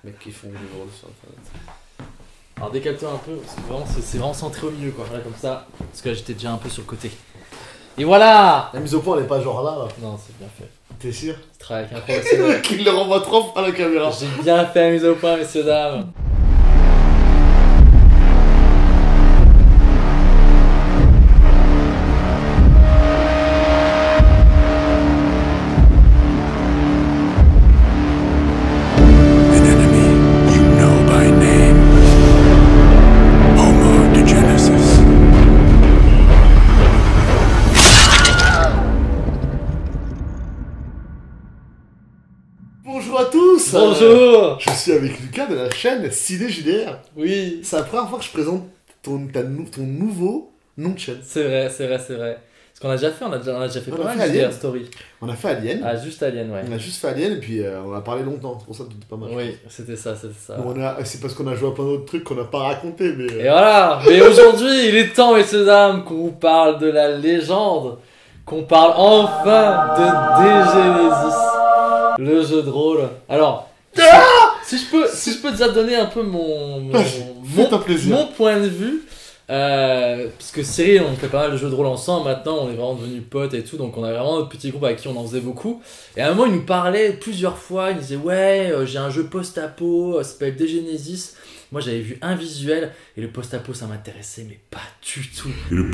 mecs qui font du rôle sur internet. Alors décale-toi un peu, parce que vraiment, c'est vraiment centré au milieu quoi, voilà comme ça, parce que là j'étais déjà un peu sur le côté. Et voilà. La mise au point elle est pas genre là. Non, c'est bien fait. T'es sûr? C'est travail avec un professionnel. Qu'il le renvoie trop à la caméra. J'ai bien fait la mise au point, messieurs dames. Bonjour à tous. Bonjour. Je suis avec Lucas de la chaîne CinéJDR. Oui. C'est la première fois que je présente ton nouveau nom de chaîne. C'est vrai. Ce qu'on a déjà fait, on a déjà fait On pas a mal fait de Alien. story. On a fait Alien. Ah, juste Alien, ouais. On a juste fait Alien et puis on a parlé longtemps. C'est pour ça que c'était pas mal. Oui, c'était ça. Bon, c'est parce qu'on a joué à plein d'autres trucs qu'on n'a pas raconté, mais. Et voilà. Mais aujourd'hui, il est temps, messieurs dames, qu'on vous parle de la légende, qu'on parle enfin de Genesis, le jeu de rôle. Alors, si je peux déjà donner un peu mon Fais-toi plaisir. mon point de vue. Parce que Cyril, on fait pas mal de jeux de rôle ensemble maintenant, on est vraiment devenus potes et tout, donc on a vraiment notre petit groupe avec qui on en faisait beaucoup. Et à un moment, il nous parlait plusieurs fois, il disait ouais, j'ai un jeu post-apo, ça s'appelle Genesis. Moi j'avais vu un visuel et le post-apo ça m'intéressait, mais pas du tout.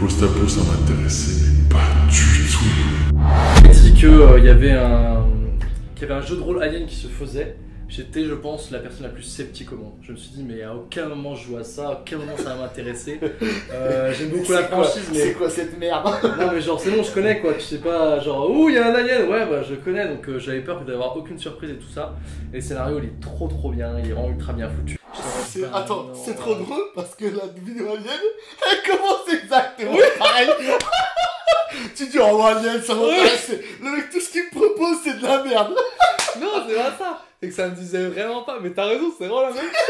Il dit qu'il y avait un jeu de rôle Alien qui se faisait. J'étais, je pense, la personne la plus sceptique au monde. Je me suis dit, mais à aucun moment je joue à ça, à aucun moment ça va m'intéresser. J'aime beaucoup la franchise, mais. C'est quoi cette merde? Non, mais genre, c'est bon, je connais quoi. Tu sais pas, genre, ouh, il y a un alien, ouais, bah je connais, donc j'avais peur d'avoir aucune surprise et tout ça. Et le scénario, il est trop bien, il est vraiment ultra bien foutu. Attends, c'est trop drôle parce que la vidéo Alien, elle commence exactement pareil. Tu dis, oh Alien, ça m'intéresse. Le mec, tout ce qu'il me propose, c'est de la merde. Non, c'est pas ça. C'est que ça me disait vraiment pas. Mais t'as raison, c'est vraiment la même chose.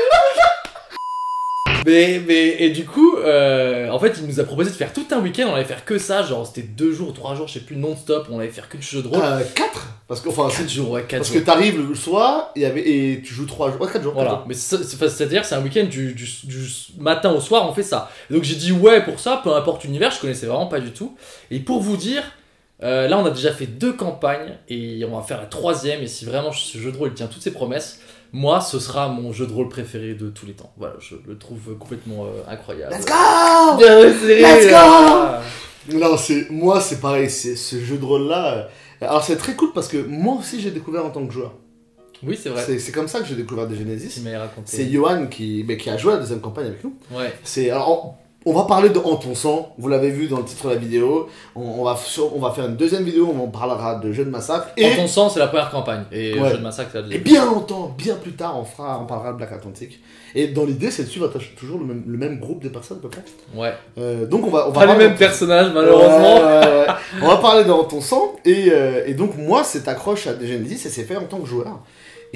Et du coup, en fait, il nous a proposé de faire tout un week-end. On allait faire que ça. Genre, c'était 2 jours, 3 jours, je sais plus, non-stop. On allait faire que du jeu de rôle. 4 parce que, enfin, 4 jours, ouais, 4 parce jours. que t'arrives le soir et tu joues 3 jours. Ouais, 4 jours. Voilà, mais c'est-à-dire c'est un week-end du matin au soir, on fait ça. Et donc j'ai dit ouais pour ça, peu importe l'univers, je connaissais vraiment pas du tout. Et pour vous dire, là on a déjà fait 2 campagnes et on va faire la 3e. Et si vraiment ce jeu de rôle tient toutes ses promesses, moi ce sera mon jeu de rôle préféré de tous les temps. Voilà, je le trouve complètement incroyable. Let's go! Let's go! Non, moi c'est pareil, c'est ce jeu de rôle là. Alors c'est très cool parce que moi aussi j'ai découvert en tant que joueur. Oui, c'est vrai. C'est comme ça que j'ai découvert des Genesis. Tu m'avais raconté. C'est Johan qui a joué à la deuxième campagne avec nous. Ouais. Alors, on va parler de En ton sang, vous l'avez vu dans le titre de la vidéo. On va faire une deuxième vidéo où on parlera de Jeu de Massacre. Et en ton sang, c'est la première campagne. Et ouais. Jeu de Massacre, c'est la deuxième. Et bien longtemps, bien plus tard, on parlera de Black Atlantic. Et dans l'idée, c'est de suivre toujours le même groupe de personnes à peu près. Ouais. Donc on va pas les mêmes personnages, malheureusement. Ouais. On va parler de En ton sang. Et donc moi, cette accroche à Genesis, ça s'est fait en tant que joueur. Et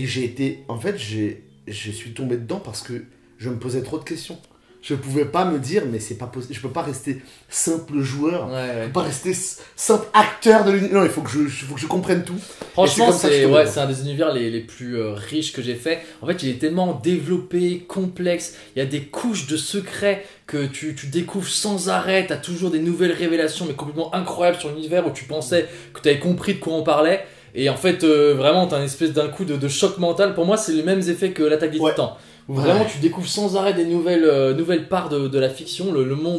je suis tombé dedans parce que je me posais trop de questions. Je pouvais pas me dire, mais c'est pas possible. Je peux pas rester simple joueur. Ouais. Je peux pas rester simple acteur de l'univers. Non, il faut que je comprenne tout. Franchement, c'est un des univers les plus riches que j'ai fait. En fait, il est tellement développé, complexe. Il y a des couches de secrets que tu découvres sans arrêt. T'as toujours des nouvelles révélations, mais complètement incroyables sur l'univers où tu pensais que t'avais compris de quoi on parlait. Et en fait, vraiment, t'as un espèce d'un coup de choc mental. Pour moi, c'est les mêmes effets que l'Attaque des Titans. Où vraiment, tu découvres sans arrêt des nouvelles parts de la fiction. Le monde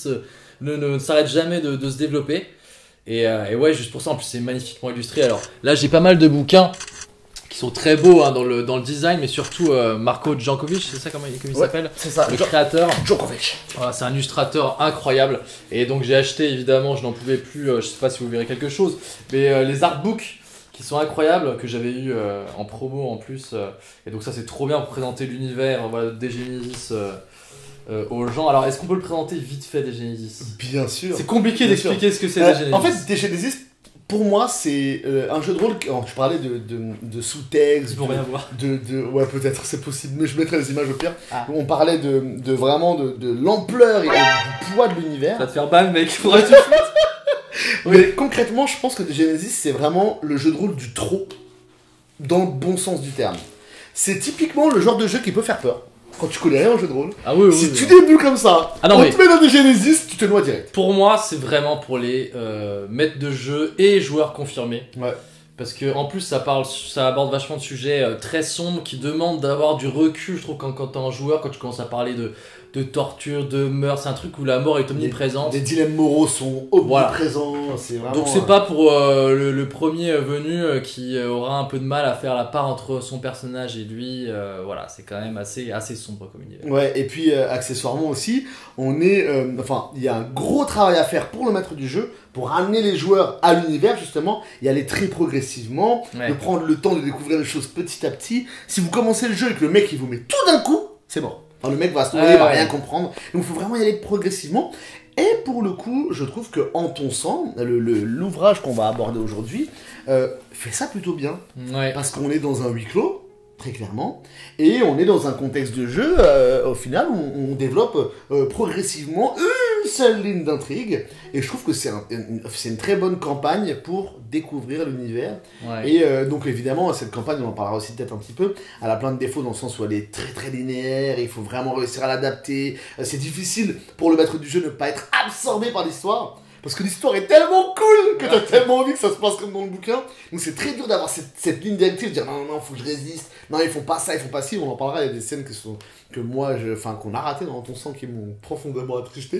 ne s'arrête jamais de se développer. Et ouais, juste pour ça, en plus, c'est magnifiquement illustré. Alors là, j'ai pas mal de bouquins qui sont très beaux hein, dans le design, mais surtout Marko Jankovic, c'est ça comment il s'appelle? C'est ça, le créateur. Jankovic. Voilà, c'est un illustrateur incroyable. Et donc, j'ai acheté, évidemment, je n'en pouvais plus. Je sais pas si vous verrez quelque chose, mais les artbooks qui sont incroyables, que j'avais eu en promo en plus. Et donc ça c'est trop bien pour présenter l'univers voilà, des Genesis aux gens. Alors est-ce qu'on peut le présenter vite fait des Genesis? Bien sûr. C'est compliqué d'expliquer ce que c'est des Genesis. En fait, des Genesis, pour moi, c'est un jeu de rôle. Je parlais de sous-texte. Pour rien voir. Ouais, peut-être, c'est possible, mais je mettrai les images au pire. Ah. On parlait vraiment de l'ampleur et du poids de l'univers. Ça va te faire ban, mec, faudrait que tu fasses. Mais concrètement, je pense que Genesis, c'est vraiment le jeu de rôle du trop, dans le bon sens du terme. c'est typiquement le genre de jeu qui peut faire peur. Quand tu connais rien en jeu de rôle. Ah oui, si tu débules comme ça, on te met dans des Genesis, tu te noies direct. Pour moi, c'est vraiment pour les maîtres de jeu et joueurs confirmés. Ouais. Parce que en plus ça aborde vachement de sujets très sombres qui demandent d'avoir du recul, je trouve, quand t'es un joueur, quand tu commences à parler de torture, de meurtre, c'est un truc où la mort est omniprésente. Les dilemmes moraux sont omniprésents, c'est vraiment... Donc c'est pas pour le premier venu qui aura un peu de mal à faire la part entre son personnage et lui, voilà, c'est quand même assez sombre comme univers. Ouais, et puis accessoirement aussi, on est... il y a un gros travail à faire pour le maître du jeu, pour amener les joueurs à l'univers, justement, y aller très progressivement, de prendre le temps de découvrir les choses petit à petit. Si vous commencez le jeu et que le mec il vous met tout d'un coup, c'est mort. Enfin, le mec va se noyer, il va rien comprendre. Donc il faut vraiment y aller progressivement. Et pour le coup, je trouve que En ton sang, l'ouvrage qu'on va aborder aujourd'hui, fait ça plutôt bien. Ouais. Parce qu'on est dans un huis clos, très clairement, et on est dans un contexte de jeu, au final, où on développe progressivement une seule ligne d'intrigue, et je trouve que c'est une très bonne campagne pour découvrir l'univers. Ouais. Et donc évidemment, cette campagne, on en parlera aussi peut-être un petit peu, elle a plein de défauts dans le sens où elle est très très linéaire, et il faut vraiment réussir à l'adapter. C'est difficile pour le maître du jeu de ne pas être absorbé par l'histoire. Parce que l'histoire est tellement cool que t'as tellement envie que ça se passe comme dans le bouquin. Donc c'est très dur d'avoir cette ligne directive, de dire non, faut que je résiste, non, ils font pas ça, ils font pas ci, on en parlera, il y a des scènes qu'on a ratées dans ton sang qui m'ont profondément attristé.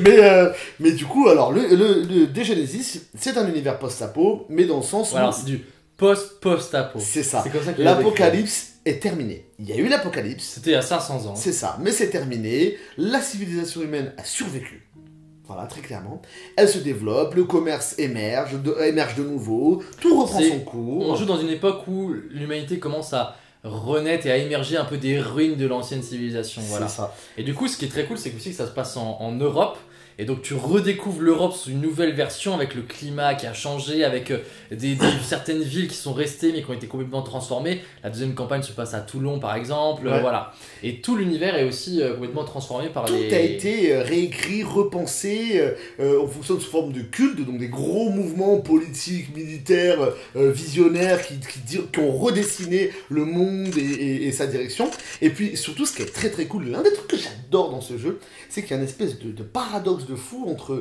mais du coup, alors, le Genesis, c'est un univers post-apo, mais dans le sens où... Alors c'est du post-apo. C'est ça. C'est comme ça que l'apocalypse est terminé. Il y a eu l'apocalypse. C'était il y a 500 ans. C'est ça, mais c'est terminé. La civilisation humaine a survécu. Voilà, très clairement. Elle se développe, le commerce émerge de nouveau, tout reprend son cours. On joue dans une époque où l'humanité commence à renaître et à émerger un peu des ruines de l'ancienne civilisation. Voilà. C'est ça. Et du coup, ce qui est très cool, c'est aussi que ça se passe en Europe. Et donc tu redécouvres l'Europe sous une nouvelle version avec le climat qui a changé, avec certaines villes qui sont restées mais qui ont été complètement transformées. La deuxième campagne se passe à Toulon par exemple, voilà. Et tout l'univers est aussi complètement transformé par tout a été réécrit, repensé en fonction de sous forme de culte, donc des gros mouvements politiques, militaires, visionnaires qui ont redessiné le monde et sa direction. Et puis surtout ce qui est très très cool, l'un des trucs que j'adore dans ce jeu, c'est qu'il y a une espèce de paradoxe de fou entre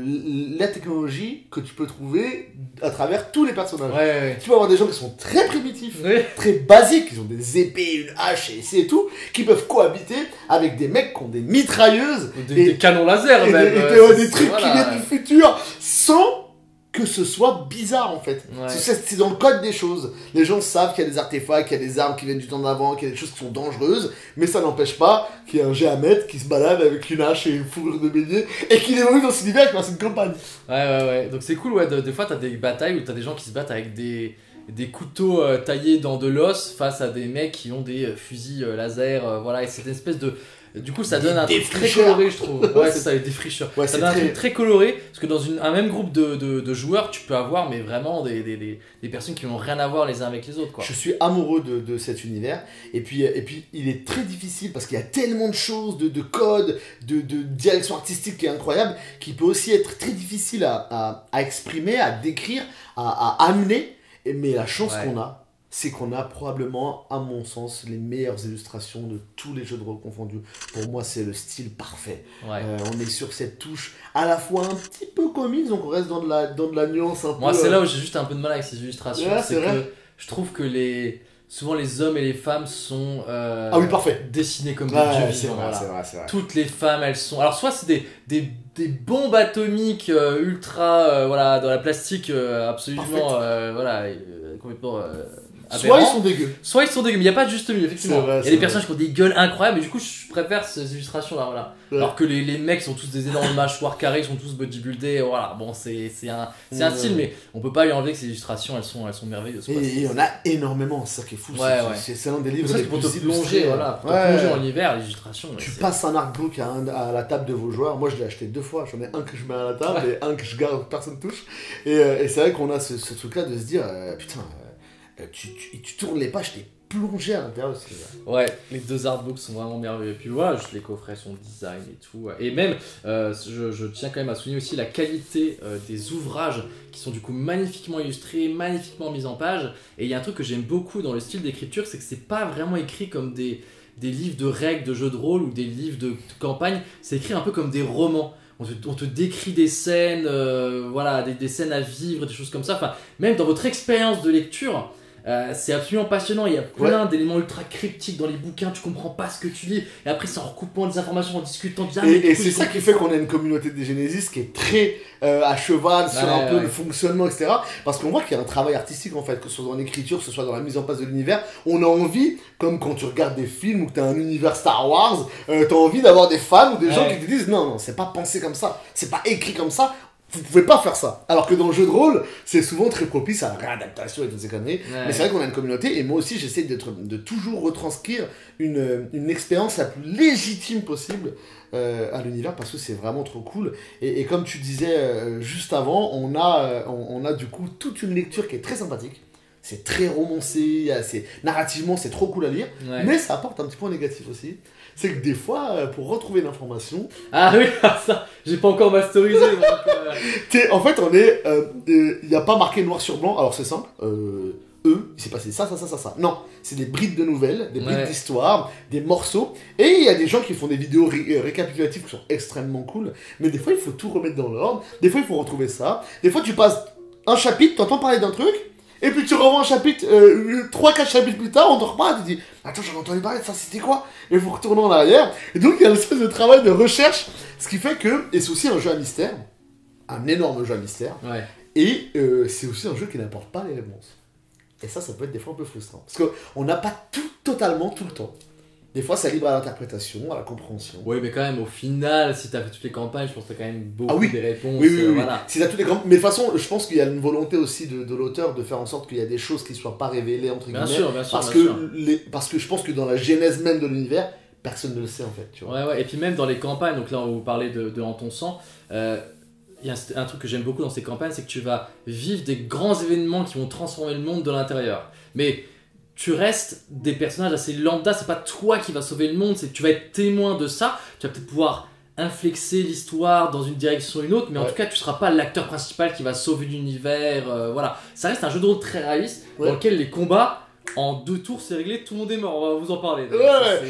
la technologie que tu peux trouver à travers tous les personnages. Ouais. Tu peux avoir des gens qui sont très primitifs, très basiques, ils ont des épées, une hache et tout, qui peuvent cohabiter avec des mecs qui ont des mitrailleuses, des canons laser même, des trucs qui viennent du futur, sans que ce soit bizarre en fait. C'est dans le code des choses. Les gens savent qu'il y a des artefacts, qu'il y a des armes qui viennent du temps d'avant, qu'il y a des choses qui sont dangereuses, mais ça n'empêche pas qu'il y ait un géomètre qui se balade avec une hache et une fourrure de bélier et qu'il évolue dans cet univers qui passe une campagne. Ouais. Donc c'est cool, des fois t'as des batailles où t'as des gens qui se battent avec des couteaux taillés dans de l'os face à des mecs qui ont des fusils laser, voilà, et c'est une espèce de... Du coup, ça donne un truc très coloré, je trouve. Ouais, c'est ça, les défricheurs. Ouais, ça donne un truc très coloré, parce que dans un même groupe de joueurs, tu peux avoir mais vraiment des personnes qui n'ont rien à voir les uns avec les autres, quoi. Je suis amoureux de cet univers, et puis il est très difficile, parce qu'il y a tellement de choses, de codes, de direction artistique qui est incroyable, qui peut aussi être très difficile à exprimer, à décrire, à amener, mais la chance qu'on a, c'est qu'on a probablement, à mon sens, les meilleures illustrations de tous les jeux de rôle confondus. Pour moi, c'est le style parfait. On est sur cette touche à la fois un petit peu comique, donc on reste dans de la nuance un peu... Moi, c'est là où j'ai juste un peu de mal avec ces illustrations. C'est que je trouve que souvent les hommes et les femmes sont dessinés comme des dieux vivants. C'est vrai. Toutes les femmes, elles sont... Alors soit c'est des bombes atomiques ultra dans la plastique absolument complètement soit ils sont dégueux. Soit ils sont dégueux, mais il n'y a pas de juste milieu, effectivement. Il y a des personnages qui ont des gueules incroyables, et du coup, je préfère ces illustrations-là, voilà. Ouais. Alors que les mecs sont tous des énormes mâchoires carrées, ils sont tous bodybuildés, voilà. Bon, c'est un style, mais on peut pas lui enlever que ces illustrations, elles sont merveilleuses. Et il y en a énormément, c'est ça qui est fou. C'est l'un des livres les plus illustrés. Pour te plonger en hiver, les illustrations. Tu passes un artbook à la table de vos joueurs. Moi, je l'ai acheté 2 fois. J'en ai un que je mets à la table et un que je garde, personne touche. Et c'est vrai qu'on a ce truc-là de se dire, putain... Tu tournes les pages, t'es plonger à l'intérieur de ce livre. Ouais, les 2 artbooks sont vraiment merveilleux. Et puis voilà, juste les coffrets, son design et tout. Et même, je tiens quand même à souligner aussi la qualité des ouvrages qui sont du coup magnifiquement illustrés, magnifiquement mis en page. Et il y a un truc que j'aime beaucoup dans le style d'écriture, c'est que c'est pas vraiment écrit comme des livres de règles de jeux de rôle ou des livres de campagne. C'est écrit un peu comme des romans. On te décrit des scènes, voilà, des scènes à vivre, des choses comme ça. Enfin, même dans votre expérience de lecture, c'est absolument passionnant. Il y a plein d'éléments ultra cryptiques dans les bouquins. Tu comprends pas ce que tu lis. Et après, c'est en recoupant des informations, en discutant. Et c'est ça qui fait qu'on a une communauté des Genesis qui est très à cheval sur un peu le fonctionnement, etc. Parce qu'on voit qu'il y a un travail artistique en fait, que ce soit dans l'écriture, que ce soit dans la mise en place de l'univers. On a envie, comme quand tu regardes des films ou que tu as un univers Star Wars, tu as envie d'avoir des fans ou des gens qui te disent non, c'est pas pensé comme ça, c'est pas écrit comme ça. Vous pouvez pas faire ça. Alors que dans le jeu de rôle, c'est souvent très propice à la réadaptation et toutes ces conneries. Mais c'est vrai qu'on a une communauté, et moi aussi j'essaie de toujours retranscrire une expérience la plus légitime possible à l'univers, parce que c'est vraiment trop cool. Et comme tu disais juste avant, on a du coup toute une lecture qui est très sympathique. C'est très romancé, narrativement c'est trop cool à lire, mais ça apporte un petit point négatif aussi. C'est que des fois, pour retrouver l'information... Ah oui, ça, j'ai pas encore masterisé. Donc, en fait, il n'y a pas marqué noir sur blanc, alors c'est simple. Il s'est passé ça. Non, c'est des brides de nouvelles, des brides d'histoire, des morceaux. Et il y a des gens qui font des vidéos récapitulatives qui sont extrêmement cool. Mais des fois, il faut tout remettre dans l'ordre. Des fois, il faut retrouver ça. Des fois, tu passes un chapitre, t'entends parler d'un truc. Et puis tu revois un chapitre, 3-4 chapitres plus tard, on te reparle, tu te dis « Attends, j'en ai entendu parler de ça, c'était quoi ?» Et vous retournez en arrière. Et donc il y a une espèce de travail de recherche, ce qui fait que... Et c'est aussi un jeu à mystère, un énorme jeu à mystère. Et c'est aussi un jeu qui n'apporte pas les réponses. Et ça peut être des fois un peu frustrant. Parce qu'on n'a pas tout totalement tout le temps. Des fois, c'est libre à l'interprétation, à la compréhension. Oui, mais quand même, au final, si tu as fait toutes les campagnes, je pense que tu as quand même beaucoup des réponses. Oui. Voilà. Si t'as toutes les campagnes... Mais de toute façon, je pense qu'il y a une volonté aussi de l'auteur de faire en sorte qu'il y a des choses qui ne soient pas révélées, entre guillemets. Bien sûr. Parce que je pense que dans la genèse même de l'univers, personne ne le sait, en fait. Tu vois. Ouais. Et puis même dans les campagnes, donc là, on vous parlait de En ton sang, il y a un truc que j'aime beaucoup dans ces campagnes, c'est que tu vas vivre des grands événements qui vont transformer le monde de l'intérieur. Mais... tu restes des personnages assez lambda, c'est pas toi qui vas sauver le monde, c'est que tu vas être témoin de ça, tu vas peut-être pouvoir inflexer l'histoire dans une direction ou une autre, mais en tout cas tu seras pas l'acteur principal qui va sauver l'univers, voilà. Ça reste un jeu de rôle très réaliste, dans lequel les combats, en 2 tours c'est réglé, tout le monde est mort, on va vous en parler. Donc,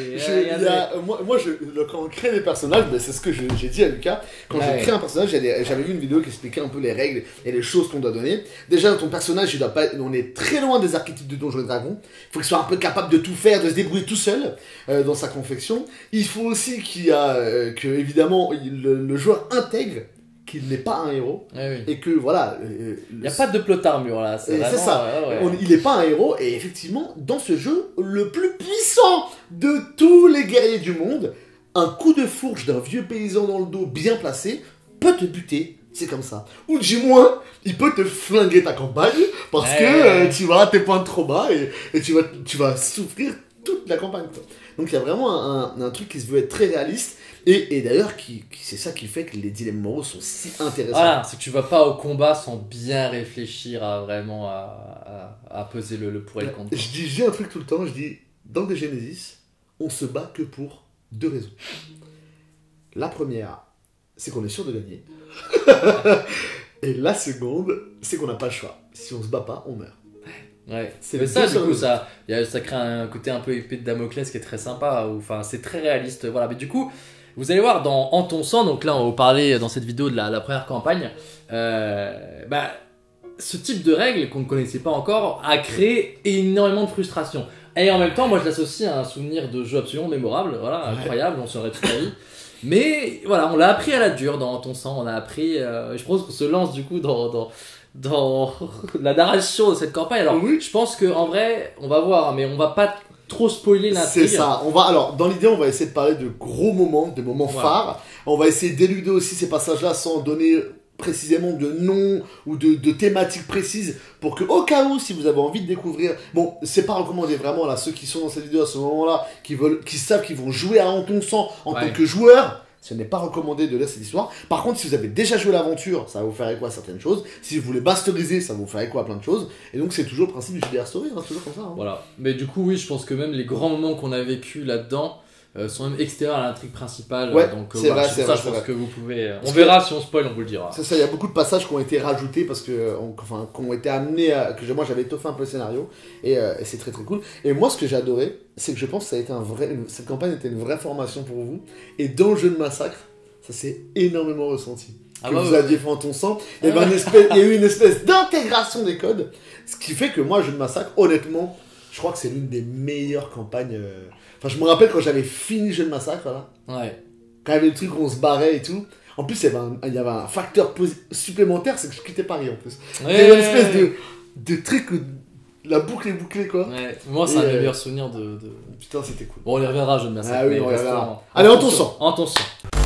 quand on crée des personnages, c'est ce que j'ai dit à Lucas, quand j'ai créé un personnage, j'avais vu une vidéo qui expliquait un peu les règles et les choses qu'on doit donner. Déjà, ton personnage, on est très loin des archétypes de Donjons et Dragons, il faut qu'il soit un peu capable de tout faire, de se débrouiller tout seul dans sa confection. Il faut aussi que évidemment, le joueur intègre qu'il n'est pas un héros, et que voilà... Il n'y a pas de plot armure là, c'est ça, il n'est pas un héros, et effectivement, dans ce jeu, le plus puissant de tous les guerriers du monde, un coup de fourche d'un vieux paysan dans le dos bien placé, peut te buter, c'est comme ça. Ou du moins, il peut te flinguer ta campagne, parce que tu vas à tes points trop bas, et tu vas souffrir toute la campagne. Donc il y a vraiment un truc qui se veut être très réaliste, et d'ailleurs, c'est ça qui fait que les dilemmes moraux sont si intéressants. Voilà, c'est que tu vas pas au combat sans bien réfléchir à vraiment à peser le pour et le contre. Je dis un truc tout le temps, je dis, dans des Genesis, on se bat que pour 2 raisons. La première, c'est qu'on est sûr de gagner. Et la seconde, c'est qu'on n'a pas le choix. Si on se bat pas, on meurt. Ouais, mais ça du coup ça crée un côté un peu épée de Damoclès qui est très sympa, enfin c'est très réaliste, voilà. Mais du coup vous allez voir dans En ton sang, donc là on va vous parler dans cette vidéo de la première campagne, ce type de règles qu'on ne connaissait pas encore a créé énormément de frustration, et en même temps moi je l'associe à un souvenir de jeu absolument mémorable, voilà, incroyable, on serait toute la vie. Mais voilà, on l'a appris à la dure dans En ton sang, on a appris, je pense qu'on se lance du coup dans la narration de cette campagne. Alors je pense qu'en vrai on va voir, mais on va pas trop spoiler l'intrigue. C'est ça, alors dans l'idée on va essayer de parler de gros moments, de moments phares. On va essayer d'éluder aussi ces passages là sans donner précisément de noms ou de thématiques précises, pour que au cas où, si vous avez envie de découvrir, bon, c'est pas recommandé vraiment là, ceux qui sont dans cette vidéo à ce moment là, qui savent qu'ils vont jouer à En ton sang en tant que joueur, Ce n'est pas recommandé de lire cette histoire. Par contre, si vous avez déjà joué l'aventure, ça va vous faire écho à certaines choses. Si vous voulez masteriser, ça va vous faire écho à plein de choses. Et donc, c'est toujours le principe du JDR Story, hein, toujours comme ça. Hein. Voilà. Mais du coup, oui, je pense que même les grands moments qu'on a vécu là-dedans sont même extérieurs à l'intrigue principale. Ouais, donc, c'est vrai, c'est ça, vrai. je pense que vous pouvez. On verra si on spoil, on vous le dira. C'est ça, il y a beaucoup de passages qui ont été rajoutés parce que, qui ont été amenés à. Moi, j'avais étoffé un peu le scénario. Et c'est très très cool. Et moi, ce que j'ai adoré, c'est que je pense que ça a été cette campagne était une vraie formation pour vous. Et dans le jeu de Massacre, ça s'est énormément ressenti. Que vous aviez fait en ton sang, et ben il y a eu une espèce d'intégration des codes, ce qui fait que moi, Jeu de Massacre, honnêtement, je crois que c'est l'une des meilleures campagnes. Enfin, je me rappelle quand j'avais fini Jeu de Massacre, là, Ouais. quand il y avait le truc où on se barrait et tout. En plus, il y avait un facteur supplémentaire, c'est que je quittais Paris en plus. Il y avait une espèce de truc où la boucle est bouclée, quoi. Ouais. Moi, c'est un des meilleurs souvenirs de. Putain, c'était cool. Bon, on y reviendra, Jeu de Massacre. Ah oui, on y reviendra. Allez, en ton sang. En ton sang.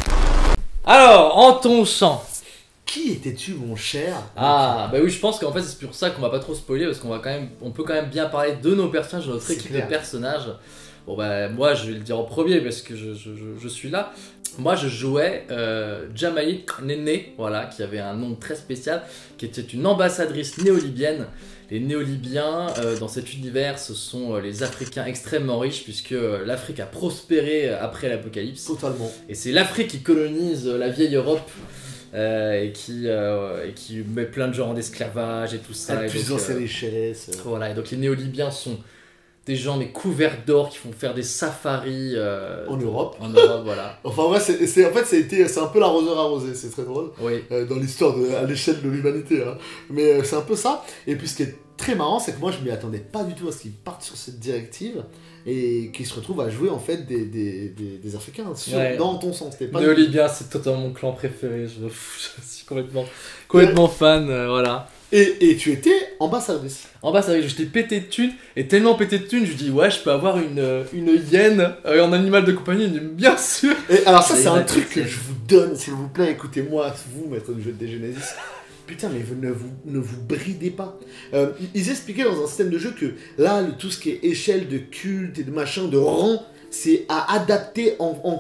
Alors, en ton sang. Qui étais-tu, mon cher? Ah, bah oui, je pense qu'en fait, c'est pour ça qu'on va pas trop spoiler, parce on peut quand même bien parler de nos personnages, de notre équipe de personnages. Bon, bah, moi, je vais le dire en premier, parce que je suis là. Moi, je jouais Jamaï Néné, voilà, qui avait un nom très spécial, qui était une ambassadrice néo-libyenne. Les néo-libyens, dans cet univers, ce sont les Africains extrêmement riches, puisque l'Afrique a prospéré après l'apocalypse. Totalement. Et c'est l'Afrique qui colonise la vieille Europe. Et qui met plein de gens en esclavage et tout ça. Elle puise dans ses richesses. Voilà, et donc les néo-libyens sont des gens mais couverts d'or qui font faire des safaris en Europe. En Europe, voilà. Enfin, ouais, c'est un peu l'arroseur arrosé, c'est très drôle. Oui. Dans l'histoire à l'échelle de l'humanité. Hein. Mais c'est un peu ça. Et puis ce qui est très marrant, c'est que moi je m'y attendais pas du tout à ce qu'ils partent sur cette directive et qu'ils se retrouvent à jouer en fait des Africains dans ton sens. Néo-Libyen, c'est totalement mon clan préféré. Je suis complètement fan, voilà. Et tu étais ambassadrice. Ambassadrice, j'étais pété de thunes, et tellement pété de thunes, je dis ouais, je peux avoir une hyène en animal de compagnie. Il dit bien sûr. Et alors ça, c'est un truc que je vous donne, s'il vous plaît, écoutez-moi, vous, maître du jeu de Genesis. Putain, mais ne vous bridez pas. Ils expliquaient dans un système de jeu que là, tout ce qui est échelle de culte et de machin, de rang, c'est à adapter pour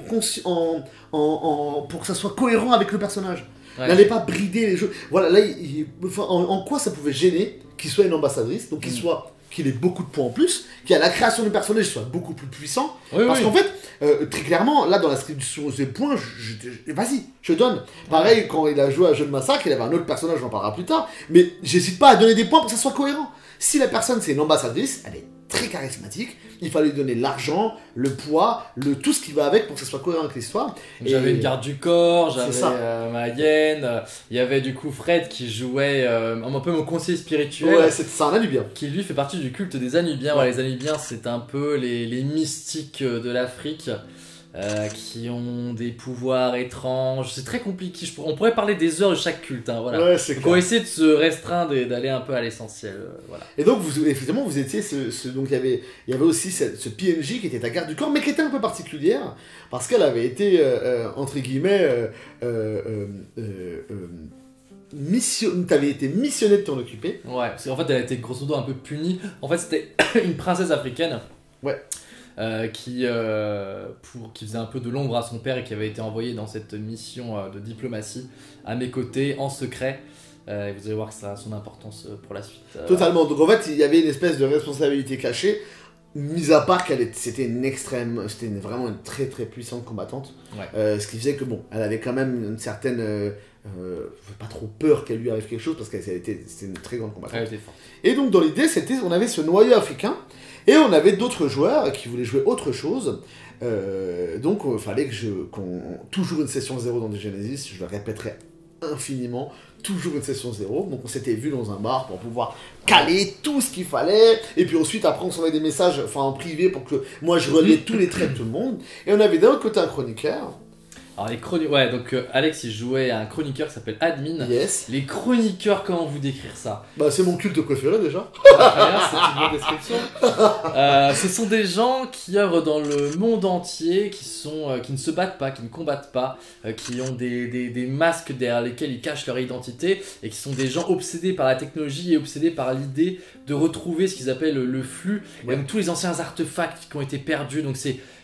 que ça soit cohérent avec le personnage. Ouais. N'allez pas brider les jeux. Voilà, là, en quoi ça pouvait gêner qu'il soit une ambassadrice, donc qu'il ait beaucoup de points en plus, qu'il y a la création du personnage soit beaucoup plus puissant. Oui, parce qu'en fait, très clairement, là, dans la description des points, vas-y, je donne. Pareil, quand il a joué à Jeu de Massacre, il avait un autre personnage, on en parlera plus tard, mais j'hésite pas à donner des points pour que ça soit cohérent. Si la personne, c'est une ambassadrice, elle est très charismatique, il fallait lui donner l'argent, le poids, tout ce qui va avec pour que ça soit cohérent avec l'histoire. J'avais une garde du corps, j'avais ma hyène, il y avait du coup Fred qui jouait un peu mon conseiller spirituel. Ouais, c'est un Anubien. Qui lui fait partie du culte des Anubiens. Ouais. Les Anubiens, c'est un peu les mystiques de l'Afrique. Qui ont des pouvoirs étranges, c'est très compliqué. On pourrait parler des heures de chaque culte. Hein, voilà. Ouais, donc on va essayer de se restreindre et d'aller un peu à l'essentiel. Voilà. Et donc, effectivement, vous étiez donc il y avait aussi ce PNJ qui était ta garde du corps, mais qui était un peu particulière parce qu'elle avait été entre guillemets t'avais été missionné de t'en occuper. Ouais, parce qu'en fait, elle a été grosso modo un peu punie. En fait, c'était une princesse africaine. Ouais. Qui faisait un peu de l'ombre à son père et qui avait été envoyé dans cette mission de diplomatie à mes côtés en secret. Vous allez voir que ça a son importance pour la suite. Totalement. Donc en fait, il y avait une espèce de responsabilité cachée, mis à part c'était vraiment une très très puissante combattante. Ouais. Ce qui faisait que bon, elle avait quand même une certaine pas trop peur qu'elle lui arrive quelque chose parce c'était une très grande combattante. Elle était forte. Et donc dans l'idée, on avait ce noyau africain. Et on avait d'autres joueurs qui voulaient jouer autre chose. Donc il fallait toujours une session 0 dans des Genesis, je le répéterai infiniment, toujours une session 0. Donc on s'était vu dans un bar pour pouvoir caler tout ce qu'il fallait. Et puis ensuite, après, on s'envoyait des messages en privé pour que moi je reliais tous les traits de tout le monde. Et on avait d'un autre côté un chroniqueur. Alors donc Alex il jouait à un chroniqueur qui s'appelle Admin. Yes. Les chroniqueurs, comment vous décrire ça? Bah c'est mon culte préféré déjà. C'est une bonne description. Ce sont des gens qui œuvrent dans le monde entier, qui ne se battent pas, qui ne combattent pas, qui ont des masques derrière lesquels ils cachent leur identité et qui sont des gens obsédés par la technologie et obsédés par l'idée de retrouver ce qu'ils appellent le flux. Ouais. Et donc tous les anciens artefacts qui ont été perdus, donc c'est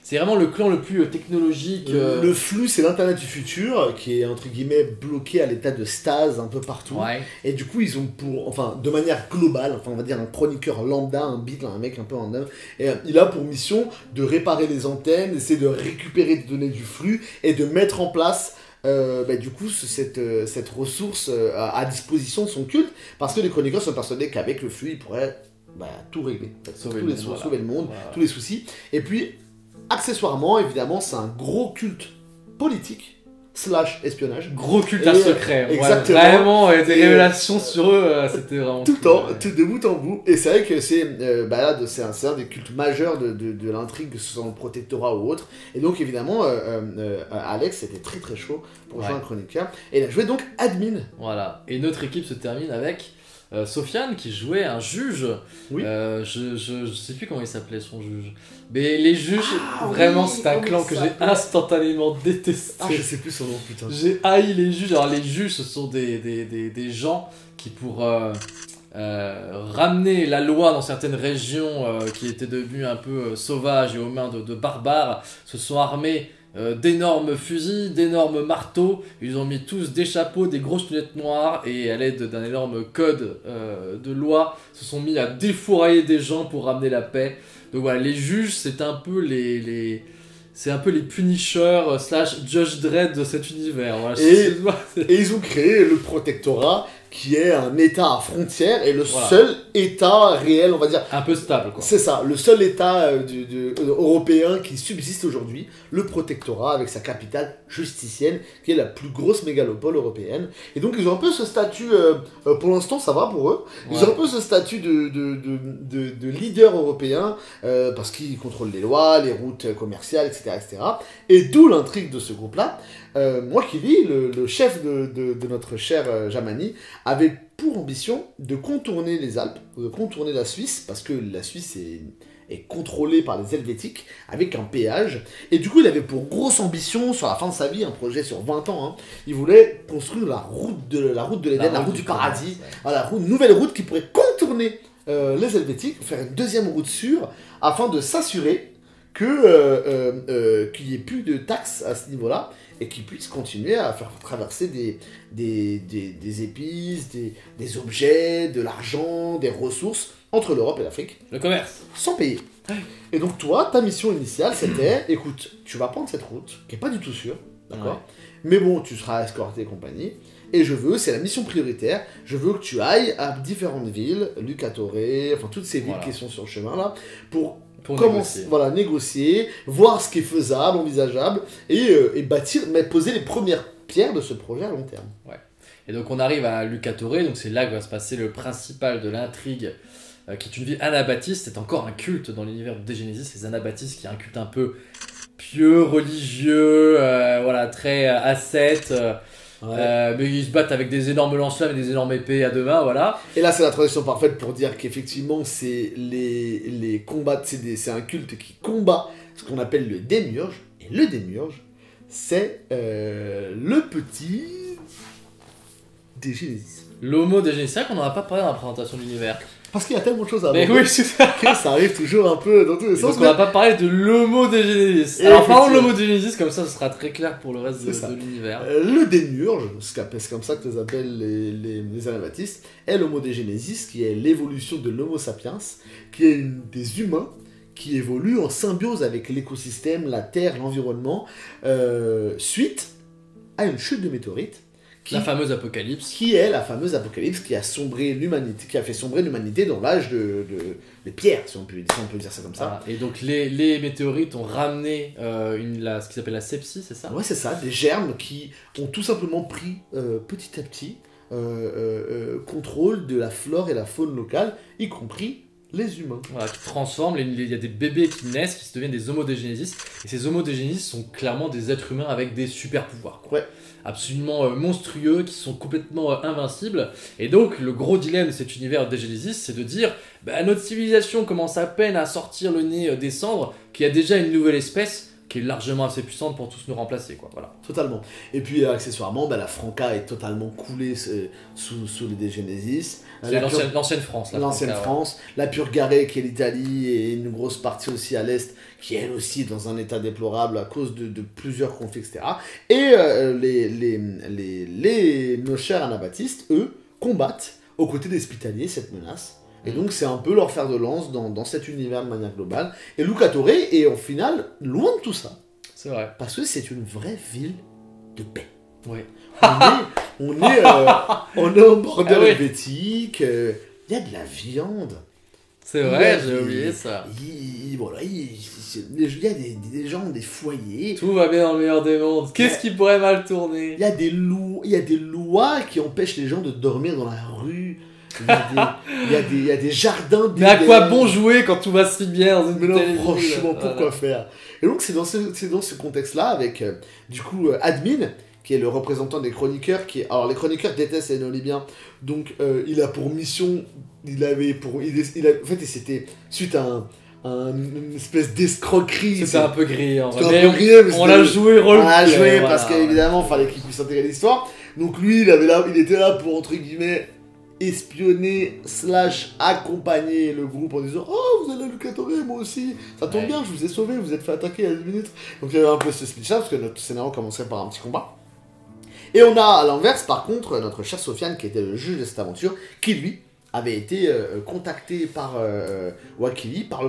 C'est vraiment le clan le plus technologique. Le flux, c'est l'internet du futur qui est entre guillemets bloqué à l'état de stase un peu partout. Ouais. Et du coup, ils ont de manière globale, on va dire un chroniqueur lambda, un beat, un mec un peu en œuvre, et il a pour mission de réparer les antennes, essayer de récupérer des données du flux et de mettre en place du coup cette ressource à disposition de son culte, parce que les chroniqueurs sont persuadés qu'avec le flux, ils pourraient tout régler, sauver le monde, tous les soucis. Et puis accessoirement, évidemment, c'est un gros culte politique / espionnage. Gros culte à secret. Exactement. Vraiment, des révélations sur eux, c'était vraiment... Tout de bout en bout. Et c'est vrai que c'est un des cultes majeurs de l'intrigue, que ce soit dans le protectorat ou autre. Et donc, évidemment, Alex était très très chaud pour jouer un chroniqueur. Et il a joué donc admin. Voilà. Et notre équipe se termine avec... Sofiane qui jouait un juge. Oui. Je sais plus comment il s'appelait son juge. Mais les juges, vraiment, c'est un clan que j'ai instantanément détesté. Ah, je sais plus son nom, putain. J'ai haï les juges. Alors, les juges, ce sont des gens qui, pour ramener la loi dans certaines régions qui étaient devenues un peu sauvages et aux mains de barbares, se sont armés d'énormes fusils, d'énormes marteaux. Ils ont mis tous des chapeaux, des grosses lunettes noires, et à l'aide d'un énorme code de loi, se sont mis à défourailler des gens pour ramener la paix. Donc voilà, les juges, c'est un peu c'est un peu les Punishers / Judge Dredd de cet univers. Voilà, et ils ont créé le protectorat, qui est un état à frontières et le seul état réel, on va dire. Un peu stable, quoi. C'est ça, le seul état européen qui subsiste aujourd'hui, le protectorat, avec sa capitale justicienne, qui est la plus grosse mégalopole européenne. Et donc ils ont un peu ce statut, pour l'instant ça va pour eux, ils ont un peu ce statut de leader européen, parce qu'ils contrôlent les lois, les routes commerciales, etc. etc. Et d'où l'intrigue de ce groupe-là. Moi qui lis, le chef de notre cher Jamani avait pour ambition de contourner les Alpes, de contourner la Suisse, parce que la Suisse est contrôlée par les Helvétiques, avec un péage. Et du coup, il avait pour grosse ambition, sur la fin de sa vie, un projet sur 20 ans, hein, il voulait construire la route de l'Éden, la route du paradis, voilà, une nouvelle route qui pourrait contourner les Helvétiques, faire une deuxième route sûre, afin de s'assurer qu'il n'y ait plus de taxes à ce niveau-là, et qu'ils puissent continuer à faire traverser des épices, des objets, de l'argent, des ressources entre l'Europe et l'Afrique. Le commerce. Sans payer. Et donc toi, ta mission initiale, c'était, écoute, tu vas prendre cette route, qui n'est pas du tout sûre, d'accord, mais bon, tu seras escorté et compagnie, et c'est la mission prioritaire, je veux que tu ailles à différentes villes, Lucatore, enfin toutes ces villes qui sont sur le chemin là, pour commencer, négocier, voir ce qui est faisable, envisageable, et bâtir, mais poser les premières pierres de ce projet à long terme. Ouais. Et donc on arrive à Lucatore, donc c'est là que va se passer le principal de l'intrigue, qui est une ville anabaptiste. C'est encore un culte dans l'univers de Genesis, les anabaptistes, qui est un culte un peu pieux, religieux, très ascète. Mais ils se battent avec des énormes lance-flammes et des énormes épées à deux mains, voilà. Et là, c'est la traduction parfaite pour dire qu'effectivement, c'est les combats, c'est un culte qui combat ce qu'on appelle le démiurge. Et le démiurge, c'est le petit des Genesis. L'homo des Genesis, c'est vrai qu'on n'en a pas parlé dans la présentation de l'univers. Parce qu'il y a tellement de choses à voir. Mais oui, c'est ça. Que ça arrive toujours un peu dans tous les sens. Donc on n'a pas parlé de l'homo des Genesis. Alors parlons de l'homo des Genesis, comme ça ce sera très clair pour le reste de l'univers. Le démiurge, c'est comme ça que les appellent les anabaptistes, est l'homo des Genesis, qui est l'évolution de l'homo sapiens, qui est des humains qui évoluent en symbiose avec l'écosystème, la terre, l'environnement, suite à une chute de météorites. La fameuse apocalypse. Qui est la fameuse apocalypse qui a sombré l'humanité, qui a fait sombrer l'humanité dans l'âge des pierres, si on peut dire ça comme ça. Et donc les météorites ont ramené ce qui s'appelle la sepsie, c'est ça? Ouais, c'est ça, des germes qui ont tout simplement pris petit à petit contrôle de la flore et la faune locale, y compris les humains. Voilà, qui transforment, il y a des bébés qui naissent, qui se deviennent des Homo Genesis, et ces Homo Genesis sont clairement des êtres humains avec des super pouvoirs. Ouais. Absolument monstrueux, qui sont complètement invincibles. Et donc, le gros dilemme de cet univers de Genesis, c'est de dire, notre civilisation commence à peine à sortir le nez des cendres, qu'il y a déjà une nouvelle espèce qui est largement assez puissante pour tous nous remplacer, quoi. Voilà. Totalement. Et puis accessoirement, la Franca est totalement coulée sous les Genesis. C'est l'ancienne France. L'ancienne France. La Purgare qui est l'Italie et une grosse partie aussi à l'Est qui elle aussi est dans un état déplorable à cause de plusieurs conflits, etc. Et nos chers anabaptistes, eux, combattent aux côtés des Hospitaliers cette menace. Et donc c'est un peu leur fer de lance dans cet univers de manière globale. Et Lucatore est au final loin de tout ça. C'est vrai. Parce que c'est une vraie ville de paix. Ouais. On est en bordel helvétique, il y a de la viande. C'est vrai, j'ai oublié ça. Il y a des gens, des foyers. Tout va bien dans le meilleur des mondes. Qu'est-ce qui pourrait mal tourner? Il y a des lois qui empêchent les gens de dormir dans la rue. Il y a des jardins. Mais à quoi bon jouer quand tout va si bien dans une Mais non, telle franchement, pourquoi faire? Et donc, c'est dans ce contexte-là, avec du coup Admin, qui est le représentant des chroniqueurs. Alors, les chroniqueurs détestent les néolibiens, donc il a pour mission. En fait, c'était suite à une espèce d'escroquerie. C'était un peu grillé en vrai. Mais on l'a joué On l'a joué parce qu'évidemment, il fallait qu'il puisse intégrer l'histoire. Donc lui, il était là pour, entre guillemets, espionner / accompagner le groupe en disant « Oh, vous allez à Lucatore, moi aussi. Ça tombe bien, je vous ai sauvé, vous êtes fait attaquer à 10 minutes. » Donc il y avait un peu ce split-là, parce que notre scénario commençait par un petit combat. Et on a, à l'inverse, par contre, notre cher Sofiane, qui était le juge de cette aventure, qui, lui, avait été contacté par Wakili, par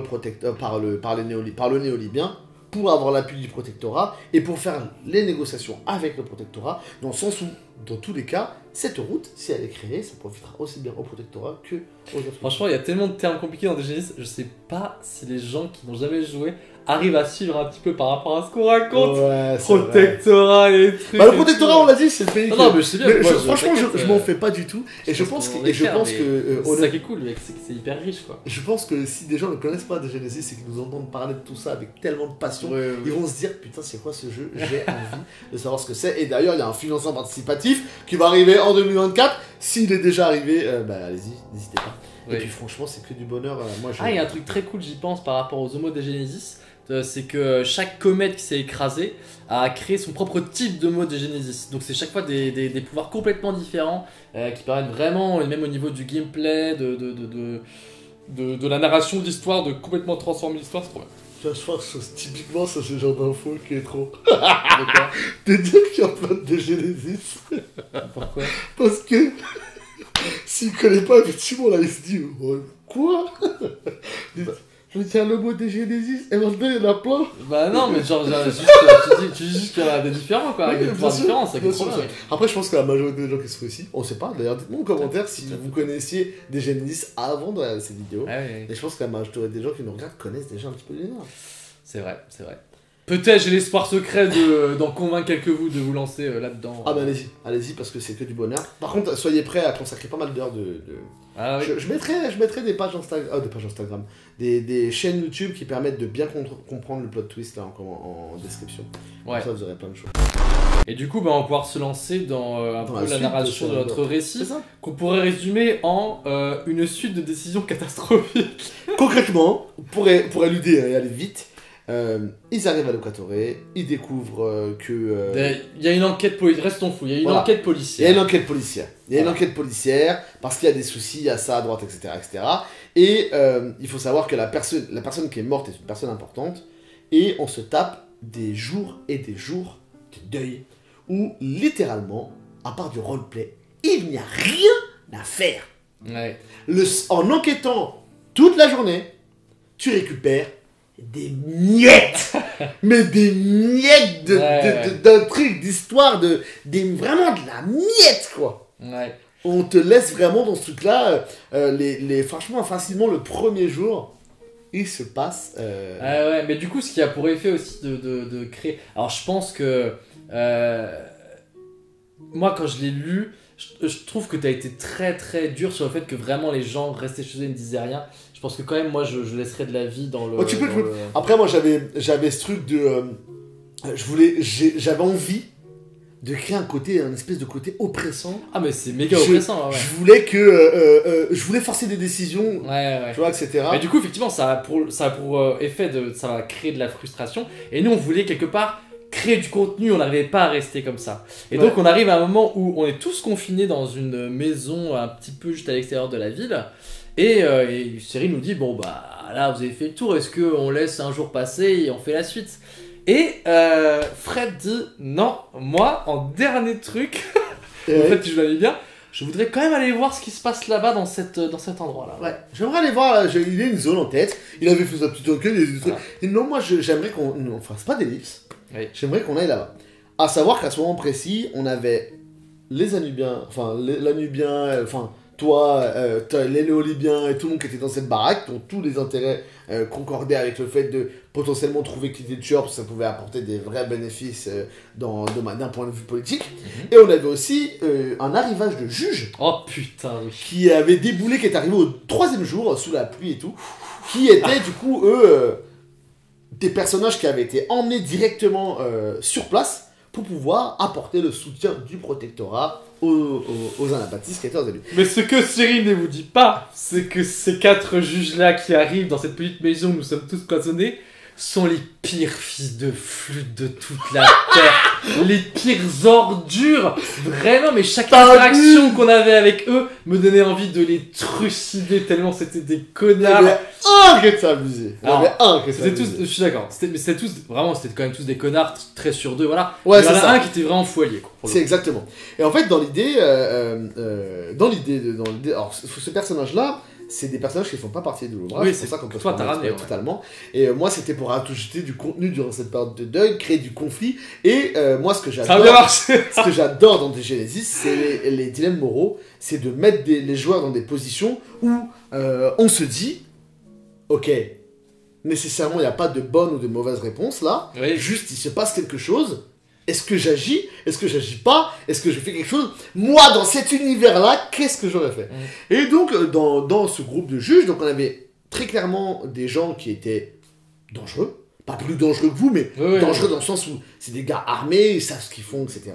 le néolibien, pour avoir l'appui du protectorat et pour faire les négociations avec le protectorat, dans le sens où, dans tous les cas, cette route, si elle est créée, ça profitera aussi bien au protectorat que aux autres. Franchement, il y a tellement de termes compliqués dans Genesis, je sais pas si les gens qui n'ont jamais joué arrivent à suivre un petit peu par rapport à ce qu'on raconte. Ouais, protectorat et les trucs. Le protectorat, on l'a dit, c'est le pays. Non, mais je sais bien. Franchement, je m'en fais pas du tout. Et je pense que. C'est ça qui est cool, c'est hyper riche, quoi. Je pense que si des gens ne connaissent pas de Genesis et qu'ils nous entendent parler de tout ça avec tellement de passion, ils vont se dire putain, c'est quoi ce jeu? J'ai envie de savoir ce que c'est. Et d'ailleurs, il y a un financement participatif qui va arriver en 2024. S'il est déjà arrivé, allez-y, n'hésitez pas. Et puis franchement, c'est que du bonheur. Il y a un truc très cool, j'y pense, par rapport aux homos de Genesis. C'est que chaque comète qui s'est écrasée a créé son propre type de mode de Genesis. Donc c'est chaque fois des pouvoirs complètement différents qui permettent vraiment, même au niveau du gameplay, de la narration de l'histoire, de complètement transformer l'histoire. C'est trop bien. Je pense que typiquement, ça c'est le genre d'info qui est trop. De dire qu'il y a plein de Genesis. Pourquoi? Parce que s'il connaît pas, effectivement, là il se dit quoi? Je tiens le mot des Genesis, et maintenant il y en a plein. Bah non, mais genre, tu dis juste qu'il y en a des différents, quoi, avec des pouvoirs différents, ça qui est trop bien. Après, je pense que la majorité des gens qui se font ici, on sait pas, d'ailleurs, dites-moi en commentaire si vous connaissiez des Genesis avant de regarder cette vidéo. Et je pense que la majorité des gens qui nous regardent connaissent déjà un petit peu l'univers. C'est vrai, c'est vrai. Peut-être j'ai l'espoir secret d'en convaincre quelques-vous de vous lancer là-dedans. Ah bah allez-y parce que c'est que du bonheur. Par contre, soyez prêts à consacrer pas mal d'heures de... Ah, oui. je mettrai des pages Instagram, des chaînes YouTube qui permettent de bien comprendre le plot twist là, en description. Ouais. Comme ça, vous aurez plein de choses. Et du coup, on va pouvoir se lancer dans un peu la narration de notre récit, qu'on pourrait résumer en une suite de décisions catastrophiques. Concrètement, pour éluder et aller vite, ils arrivent à Lucatore, ils découvrent que... Il y a une enquête policière, restons fous, il y a une enquête policière. Il y a une enquête policière, parce qu'il y a des soucis, il y a ça à droite, etc. Et il faut savoir que la personne qui est morte est une personne importante, et on se tape des jours et des jours de deuil, où littéralement, à part du roleplay, il n'y a rien à faire. Ouais. En enquêtant toute la journée, tu récupères des miettes, mais des miettes d'un truc, d'histoire, vraiment de la miette, quoi. Ouais. On te laisse vraiment dans ce truc-là, franchement, facilement, le premier jour, il se passe... ouais, mais du coup, ce qui a pour effet aussi de créer... Alors, je pense que... moi, quand je l'ai lu, je trouve que tu as été très très dur sur le fait que vraiment les gens restaient chez eux et ne disaient rien. Je pense que quand même, moi, je laisserais de la vie dans le... Après, moi, j'avais ce truc de... j'avais envie de créer un espèce de côté oppressant. Ah mais c'est méga oppressant. Ouais. Je voulais forcer des décisions, tu vois, etc. Mais du coup, effectivement, ça a pour effet ça va créer de la frustration. Et nous, on voulait quelque part créer du contenu, on n'arrivait pas à rester comme ça. Et donc, on arrive à un moment où on est tous confinés dans une maison un petit peu juste à l'extérieur de la ville. Et Cyril nous dit, bon bah là, vous avez fait le tour, est-ce qu'on laisse un jour passer et on fait la suite ? Et Fred dit non, moi en dernier truc, en fait je l'avais bien, je voudrais quand même aller voir ce qui se passe là-bas dans cet endroit-là. Ouais, j'aimerais aller voir, il a une zone en tête, il avait fait sa petite enquête, et non, moi j'aimerais qu'on fasse pas d'ellipse, j'aimerais qu'on aille là-bas. À savoir qu'à ce moment précis, on avait les Anubiens, toi, les Néo-Libyens et tout le monde qui était dans cette baraque, dont tous les intérêts concordaient avec le fait de potentiellement trouver qui était tueur, parce que ça pouvait apporter des vrais bénéfices d'un point de vue politique. Et on avait aussi un arrivage de juges. Oh putain, oui. Qui avait déboulé, qui est arrivé au 3e jour, sous la pluie et tout, qui étaient du coup, eux, des personnages qui avaient été emmenés directement sur place pour pouvoir apporter le soutien du protectorat aux anabaptistes qui étaient aux élus. Mais ce que Cyril ne vous dit pas, c'est que ces 4 juges-là qui arrivent dans cette petite maison où nous sommes tous cloisonnés sont les pires fils de flûte de toute la terre. Les pires ordures. Vraiment, mais chaque interaction qu'on avait avec eux me donnait envie de les trucider tellement c'était des connards. Il y avait un qui était abusé. Je suis d'accord. Mais c'était quand même tous des connards, très sur 2, voilà. Ouais, il y en a un qui était vraiment fou allié. C'est exactement. Et en fait, dans l'idée, alors, ce personnage-là, c'est des personnages qui ne font pas partie de l'ouvrage. Oui, c'est pour ça qu'on peut toi, t'as ramené totalement. Et moi, c'était pour ajouter du contenu durant cette période de deuil, créer du conflit. Et moi, ce que j'adore dans des Genesis, c'est les dilemmes moraux. C'est de mettre les joueurs dans des positions où on se dit, ok, nécessairement, il n'y a pas de bonne ou de mauvaise réponse là. Oui. Juste, il se passe quelque chose. Est-ce que j'agis ? Est-ce que j'agis pas ? Est-ce que je fais quelque chose ? Moi, dans cet univers-là, qu'est-ce que j'aurais fait ? Et donc, dans ce groupe de juges, donc on avait très clairement des gens qui étaient dangereux. Pas plus dangereux que vous, mais dangereux dans le sens où c'est des gars armés, ils savent ce qu'ils font, etc.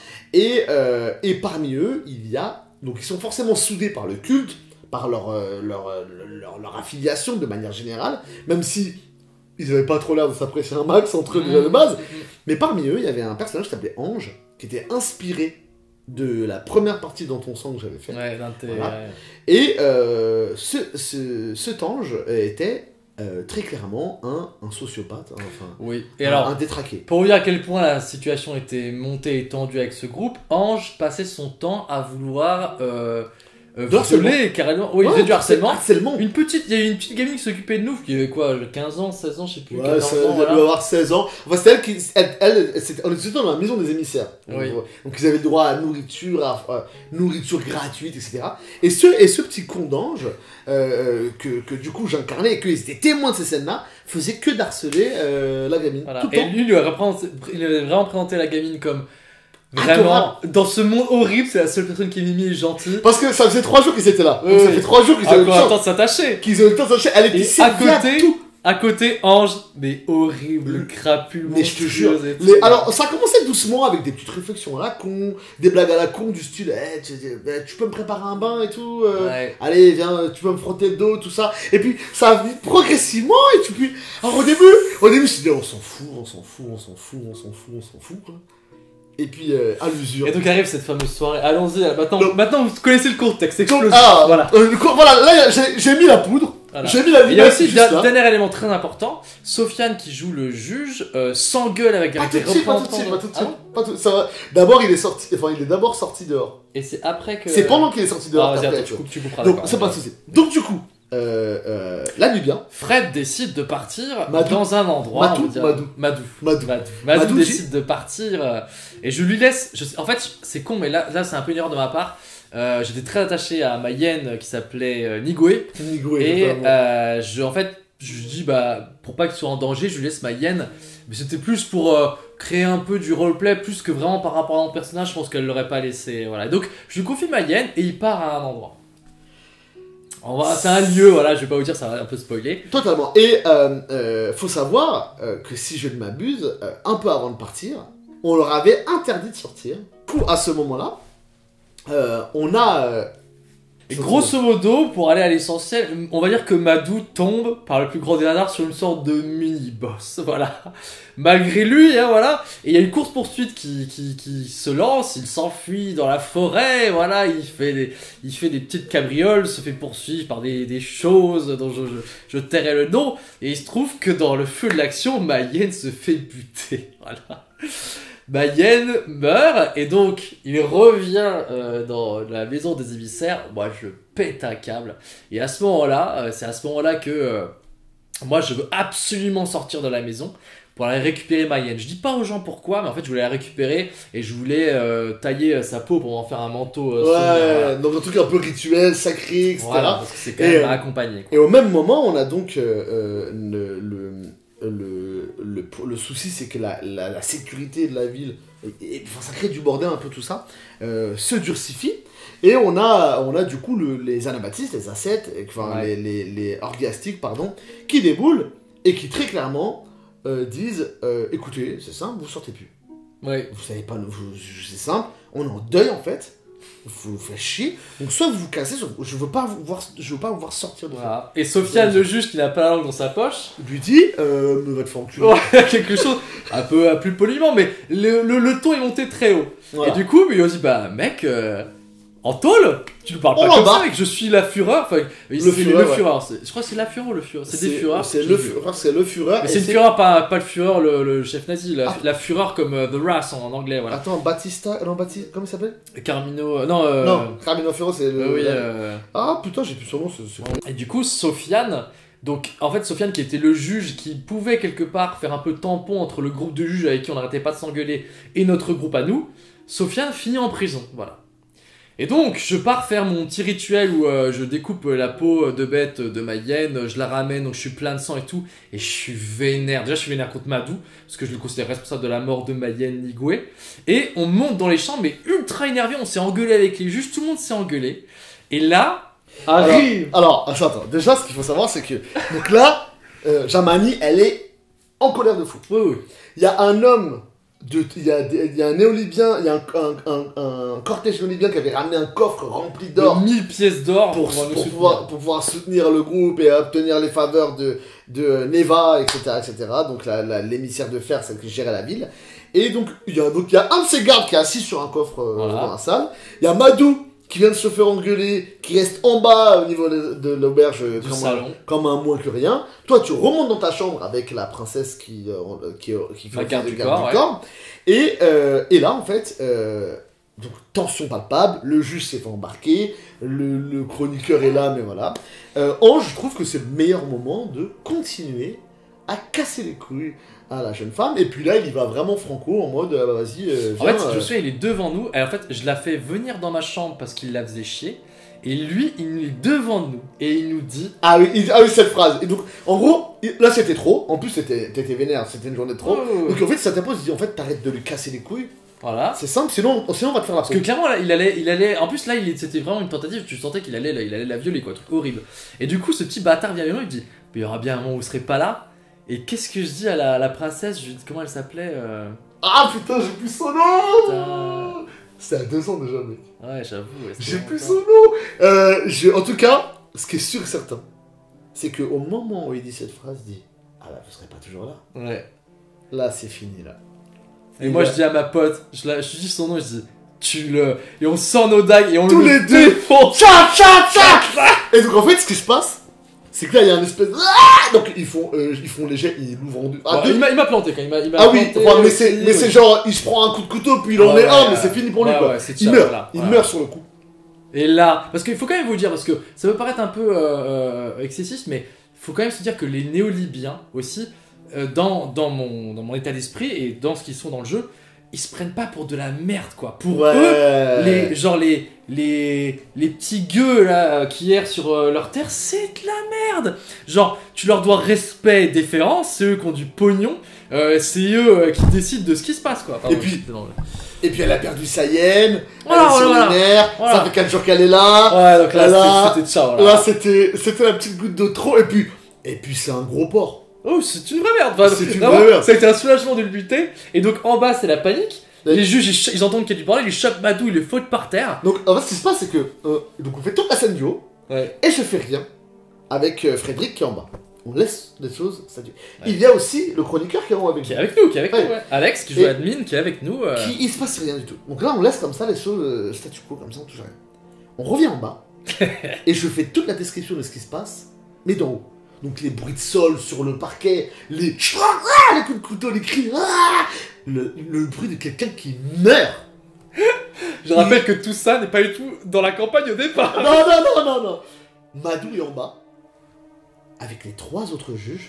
Et parmi eux, donc ils sont forcément soudés par le culte, par leur affiliation de manière générale, même si ils n'avaient pas trop l'air de s'apprécier un max entre eux déjà de base. Mais parmi eux, il y avait un personnage qui s'appelait Ange, qui était inspiré de la première partie dans ton sang que j'avais fait. Ouais, voilà. Et cet Ange était très clairement un sociopathe, Et alors, un détraqué. Pour vous dire à quel point la situation était montée et tendue avec ce groupe, Ange passait son temps à vouloir... harceler carrément. Oui, il faisait du harcèlement. Il y a une petite gamine qui s'occupait de nous, qui avait quoi, 15 ans, 16 ans, je sais plus. 14 ans, elle doit avoir 16 ans. Enfin, c'était on était dans la maison des émissaires. Oui. Donc ils avaient le droit à nourriture gratuite, etc. Et ce petit con d'Ange, que du coup j'incarnais et qu'ils étaient témoins de ces scènes-là, faisait que d'harceler la gamine. Voilà. Tout le temps. Et lui, il avait vraiment présenté la gamine comme... Vraiment, dans ce monde horrible, c'est la seule personne qui est mimi et gentille. Parce que ça faisait 3 jours qu'ils étaient là. Donc ça fait 3 jours qu'ils avaient le temps de s'attacher. Elle était à côté, Ange, mais horrible, crapule, mais je te jure. Alors, ça a commencé doucement avec des petites réflexions à la con, des blagues à la con du style, tu peux me préparer un bain et tout. Allez, viens, tu peux me frotter le dos, tout ça. Et puis, ça a venu progressivement et puis. Alors, au début, je me suis dit, on s'en fout, quoi. Et puis, à l'usure. Et donc arrive cette fameuse soirée. Allons-y, maintenant vous connaissez le contexte. Voilà, là j'ai mis la poudre. Voilà. J'ai mis la il y a aussi dernier élément très important. Sofiane qui joue le juge s'engueule avec des représentants. Pas tout de suite. D'abord il est d'abord sorti dehors. Et c'est après que. C'est pendant qu'il est sorti dehors. Tu couperas. Donc c'est pas de souci. Donc du coup, la nuit bien. Fred décide de partir dans un endroit. Madou décide de partir et je lui laisse. En fait, c'est con, mais là c'est un peu une erreur de ma part. J'étais très attaché à ma hyène qui s'appelait Nigoué. Et je lui dis pour pas qu'il soit en danger, je lui laisse ma hyène. Mais c'était plus pour créer un peu du roleplay, plus que vraiment par rapport à mon personnage. Je pense qu'elle l'aurait pas laissé. Voilà. Donc je lui confie ma hyène et il part à un endroit. C'est un lieu, voilà, je vais pas vous dire, ça va un peu spoiler. Totalement. Et faut savoir que si je ne m'abuse, un peu avant de partir, on leur avait interdit de sortir. coup, à ce moment-là, on a... Et grosso modo, pour aller à l'essentiel, on va dire que Madou tombe par le plus grand des hasards sur une sorte de mini-boss, voilà. Malgré lui, hein, voilà. Et il y a une course-poursuite qui se lance, il s'enfuit dans la forêt, voilà, il fait des petites cabrioles, se fait poursuivre par des choses dont je tairai le nom, et il se trouve que dans le feu de l'action, Mayenne se fait buter, voilà. Mayenne meurt et donc il revient dans la maison des émissaires. Moi je pète un câble et à ce moment-là, c'est à ce moment-là que moi je veux absolument sortir de la maison pour aller récupérer Mayenne. Je dis pas aux gens pourquoi, mais en fait je voulais la récupérer et je voulais tailler sa peau pour en faire un manteau. Ouais, donc un truc un peu rituel, sacré, etc. Voilà, parce que c'est quand même accompagné. Quoi. Et au même moment, on a donc le souci, c'est que la sécurité de la ville, ça crée du bordel un peu tout ça, se durcifie. Et on a du coup les anabaptistes, les ascètes, enfin les orgiastiques, pardon, qui déboulent et qui très clairement disent écoutez, c'est simple, vous sortez plus. Ouais. Vous savez pas, c'est simple, on est en deuil en fait. Vous faites chier, donc soit vous vous cassez, soit je veux pas vous voir sortir de voilà. Et Sofiane le juge qui n'a pas la langue dans sa poche lui dit me va te faire enculer. Quelque chose un peu plus poliment, mais le ton est monté très haut. Voilà. Et du coup il lui dit bah mec en tôle tu nous parles pas comme ça, mec, je suis la fureur. Enfin, le fureur, je crois que c'est la fureur ou le fureur, c'est des fureurs. C'est le fureur. Mais c'est une fureur, pas le fureur, le chef nazi, la fureur comme The Wrath en anglais, voilà. Attends, Batista, comment il s'appelle? Carmino, non, Carmino Ferro, c'est le... oui, Ah putain, j'ai plus son nom, Et du coup, Sofiane, donc en fait Sofiane qui était le juge qui pouvait quelque part faire un peu tampon entre le groupe de juges avec qui on n'arrêtait pas de s'engueuler et notre groupe à nous, Sofiane finit en prison, voilà. Et donc, je pars faire mon petit rituel où je découpe la peau de bête de Mayenne, je la ramène, donc je suis plein de sang et tout, et je suis vénère. Déjà, je suis vénère contre Madou, parce que je le considère responsable de la mort de Mayenne Nigoué. Et on monte dans les chambres, mais ultra énervé, on s'est engueulé avec les juges, tout le monde s'est engueulé. Et là, arrive... Alors, attends, déjà, ce qu'il faut savoir, c'est que... Donc là, Jamani, elle est en colère de fou. Oui. Il y a un homme... Il y a un néolibien, il y a un cortège néolibien qui avait ramené un coffre rempli d'or. 1000 pièces d'or pour pouvoir soutenir le groupe et obtenir les faveurs de Neva, etc. Donc l'émissaire de fer, celle qui gérait la ville. Et donc il y a un de ses gardes qui est assis sur un coffre dans la salle. Il y a Madou qui vient de se faire engueuler, qui reste en bas au niveau de l'auberge comme un moins que rien. Toi, tu remontes dans ta chambre avec la princesse qui fait garde du corps. Et là, en fait, donc, tension palpable, le juge s'est fait embarquer, le chroniqueur est là, mais voilà. Ange, je trouve que c'est le meilleur moment de continuer à casser les couilles à la jeune femme, et puis là il y va vraiment franco en mode vas-y viens, en fait je sais il est devant nous et en fait je la fais venir dans ma chambre parce qu'il la faisait chier et lui il est devant nous et il nous dit cette phrase. Et donc en gros là c'était trop, en plus t'étais vénère, c'était une journée de trop. Donc en fait ça t'impose, il dit en fait t'arrêtes de lui casser les couilles. Voilà. C'est simple, sinon on va te faire la peau. Parce que clairement là, il allait en plus là c'était vraiment une tentative, tu sentais qu'il allait la violer quoi, truc horrible. Et du coup ce petit bâtard vient vers nous, il dit il y aura bien un moment où vous serez pas là. Et qu'est-ce que je dis à la princesse? Je lui dis comment elle s'appelait Ah putain, j'ai plus son nom. C'était à 2 ans déjà, mec. Ouais, j'avoue. J'ai plus son nom. En tout cas, ce qui est sûr et certain, c'est qu'au moment où il dit cette phrase, il dit ah bah vous serez pas toujours là. Ouais. Là c'est fini là. Et moi je dis à ma pote, je dis son nom, je dis tue-le. Et on sort nos dagues et on tous le les deux font Et donc en fait ce qui se passe, c'est que là il y a une espèce de... Donc ils font les jets, ils l'ouvrent en deux. Il m'a planté quand il m'a oui, mais c'est genre il se prend un coup de couteau puis il en met un, mais c'est fini pour lui quoi. Il meurt sur le coup. Et là, parce qu'il faut quand même vous dire, parce que ça peut paraître un peu excessif, mais il faut quand même se dire que les néo-libyens aussi, dans mon état d'esprit et dans ce qu'ils sont dans le jeu, ils se prennent pas pour de la merde quoi. Pour eux, les petits gueux là qui errent sur leur terre, c'est de la merde. Genre, tu leur dois respect et déférence, c'est eux qui ont du pognon, c'est eux qui décident de ce qui se passe quoi. Pardon, et puis elle a perdu sa hyène, elle est sur les nerfs, ça fait 4 jours qu'elle est là. Ouais, donc là c'était ciao. Là c'était la petite goutte de trop, et puis c'est un gros porc. Oh, c'est une vraie merde. Enfin, ça a été un soulagement de le buter. Et donc en bas, c'est la panique. Les juges, ils entendent qu'il y a du bordel, ils chopent Madou, ils le foutent par terre. Donc, en fait, ce qui se passe, c'est que. Donc, on fait toute la scène du haut, et je fais rien avec Frédéric qui est en bas. On laisse les choses statuer. Ouais. Il y a aussi le chroniqueur qui est avec nous. Qui est avec nous, ouais. Alex, qui joue admin, qui est avec nous. Il se passe rien du tout. Donc là, on laisse comme ça les choses statu quo, comme ça, on touche rien. On revient en bas, et je fais toute la description de ce qui se passe, mais d'en haut. Donc les bruits de sol sur le parquet, les coups de couteau, les cris, le bruit de quelqu'un qui meurt. Je rappelle que tout ça n'est pas du tout dans la campagne au départ. Non. Madou est en bas, avec les 3 autres juges.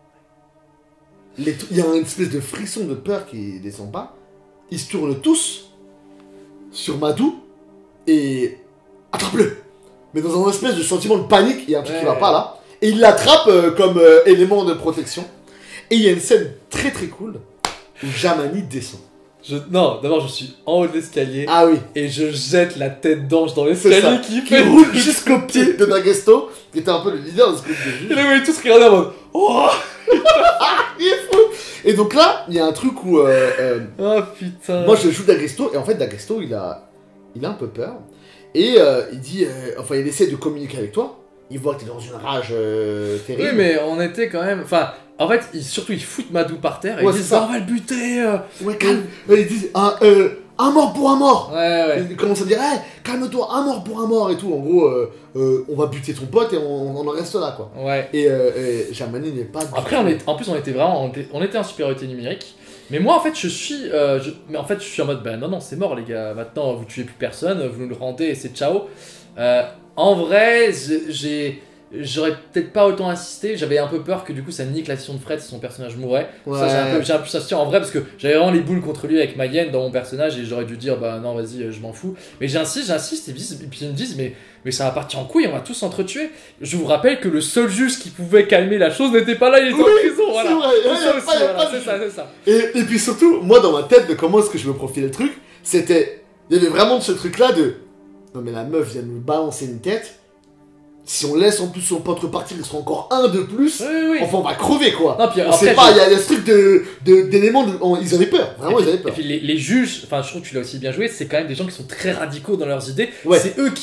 Il y a une espèce de frisson de peur qui descend pas. Ils se tournent tous sur Madou et attrape-le. Mais dans un espèce de sentiment de panique, il y a un truc qui va pas là. Et il l'attrape comme élément de protection. Et il y a une scène très très cool où Jamani descend. Non, d'abord je suis en haut de l'escalier. Ah oui. Et je jette la tête d'ange dans l'escalier qui roule jusqu'au pied de D'Aguesto, qui était un peu le leader de ce groupe de juges. Et là, vous voyez tous regarder en mode oh. Il est fou. Et donc là, il y a un truc où. Oh putain. Moi je joue D'Aguesto, et en fait D'Aguesto il a un peu peur. Et il dit. Enfin, il essaie de communiquer avec toi. Il voit que t'es dans une rage terrible. Oui, mais on était quand même. Enfin, en fait, surtout ils foutent Madou par terre et ils disent on va le buter. Ouais, calme. Ils disent un mort pour un mort. Ouais. Ils commencent à dire calme-toi, un mort pour un mort et tout. En gros, on va buter ton pote et on en reste là, quoi. Ouais. Et Jamani n'est pas. Après, en plus, on était vraiment. On était en supériorité numérique. Mais moi, en fait, je suis en mode non, c'est mort, les gars. Maintenant, vous tuez plus personne, vous nous le rendez et c'est ciao. En vrai, j'aurais peut-être pas autant insisté. J'avais un peu peur que du coup ça nique l'action de Fred si son personnage mourait. Ouais. Ça, j'ai un peu insisté en vrai parce que j'avais vraiment les boules contre lui avec Mayenne dans mon personnage et j'aurais dû dire non, vas-y, je m'en fous. Mais j'insiste et puis ils me disent mais ça va partir en couille, on va tous s'entretuer. Je vous rappelle que le seul juge qui pouvait calmer la chose n'était pas là, il était en prison. Voilà. C'est ça. Et puis surtout, moi dans ma tête de comment est-ce que je me profilais le truc, c'était il y avait vraiment ce truc là de non mais la meuf vient de nous balancer une tête. Si on laisse en plus son pote repartir, il sera encore un de plus. Oui. Enfin, on va crever quoi. Non, puis on sait pas, il y a ce truc d'éléments. Ils avaient peur, vraiment, ils avaient peur. Et puis les juges, enfin, je trouve que tu l'as aussi bien joué, c'est quand même des gens qui sont très radicaux dans leurs idées. Ouais. C'est eux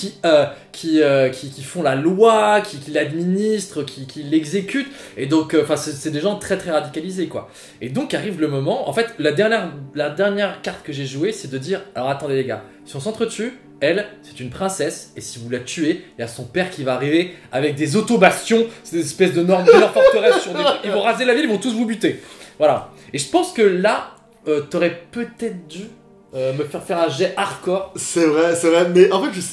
qui font la loi, qui l'administrent, qui l'exécutent. Et donc, enfin, c'est des gens très très radicalisés quoi. Et donc arrive le moment. En fait, la dernière carte que j'ai jouée, c'est de dire alors attendez les gars, si on s'entretue. Elle, c'est une princesse, et si vous la tuez, il y a son père qui va arriver avec des autobastions, c'est des espèces de forteresses sur des... Ils vont raser la ville, ils vont tous vous buter. Voilà. Et je pense que là, t'aurais peut-être dû me faire un jet hardcore. C'est vrai, mais en fait,